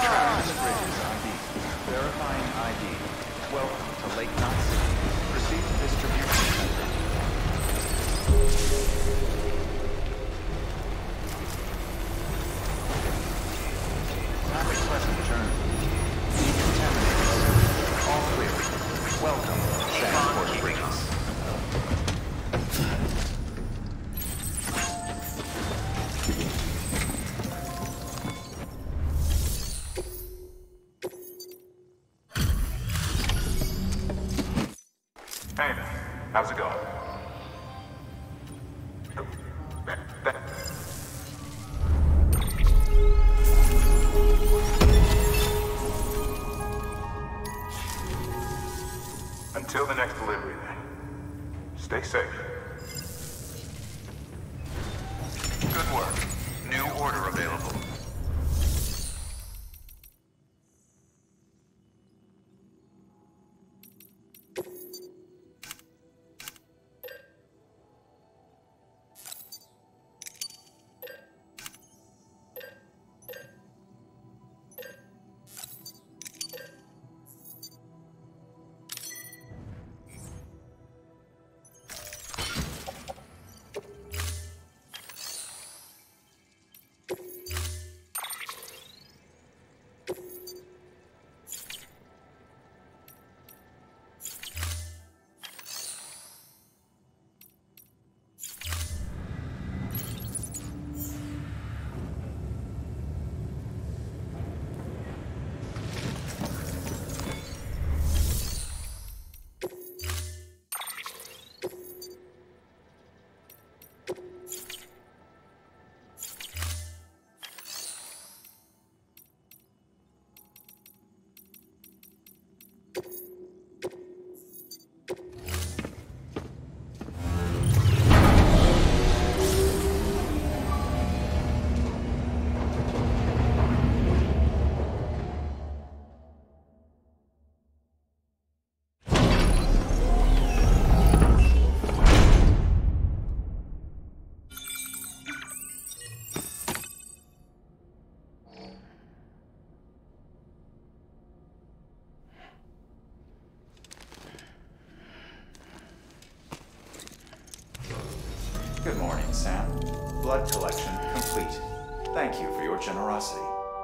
I D. Verifying I D. Welcome to Lake Knot City. Proceed to distribution center. Have a pleasant journey. Decontaminated. All clear. Welcome to Transport Bridges. Hey there. How's it going? Until the next delivery, then. Stay safe. Good work. New order available. blood collection complete. Thank you for your generosity.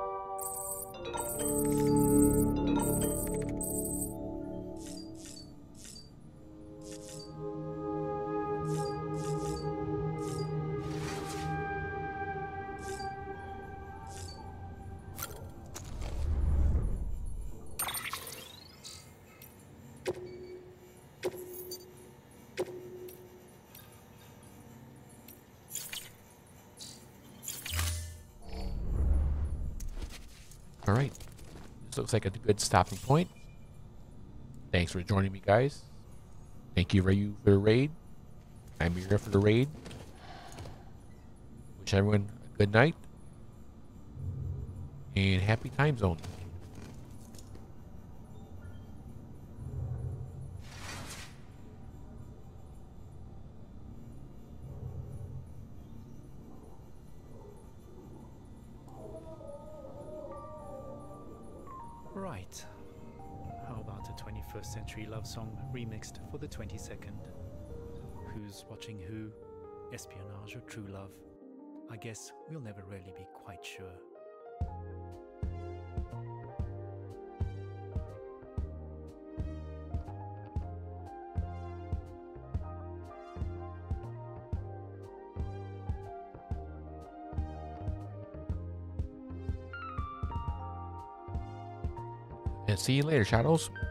All right. This looks like a good stopping point. Thanks for joining me, guys. Thank you, Ryu, for the raid. I'm here for the raid. Wish everyone a good night. And happy time zone. Right. How about a twenty-first century love song remixed for the twenty-second? Who's watching who? Espionage or true love? I guess we'll never really be quite sure. And see you later, Shadows.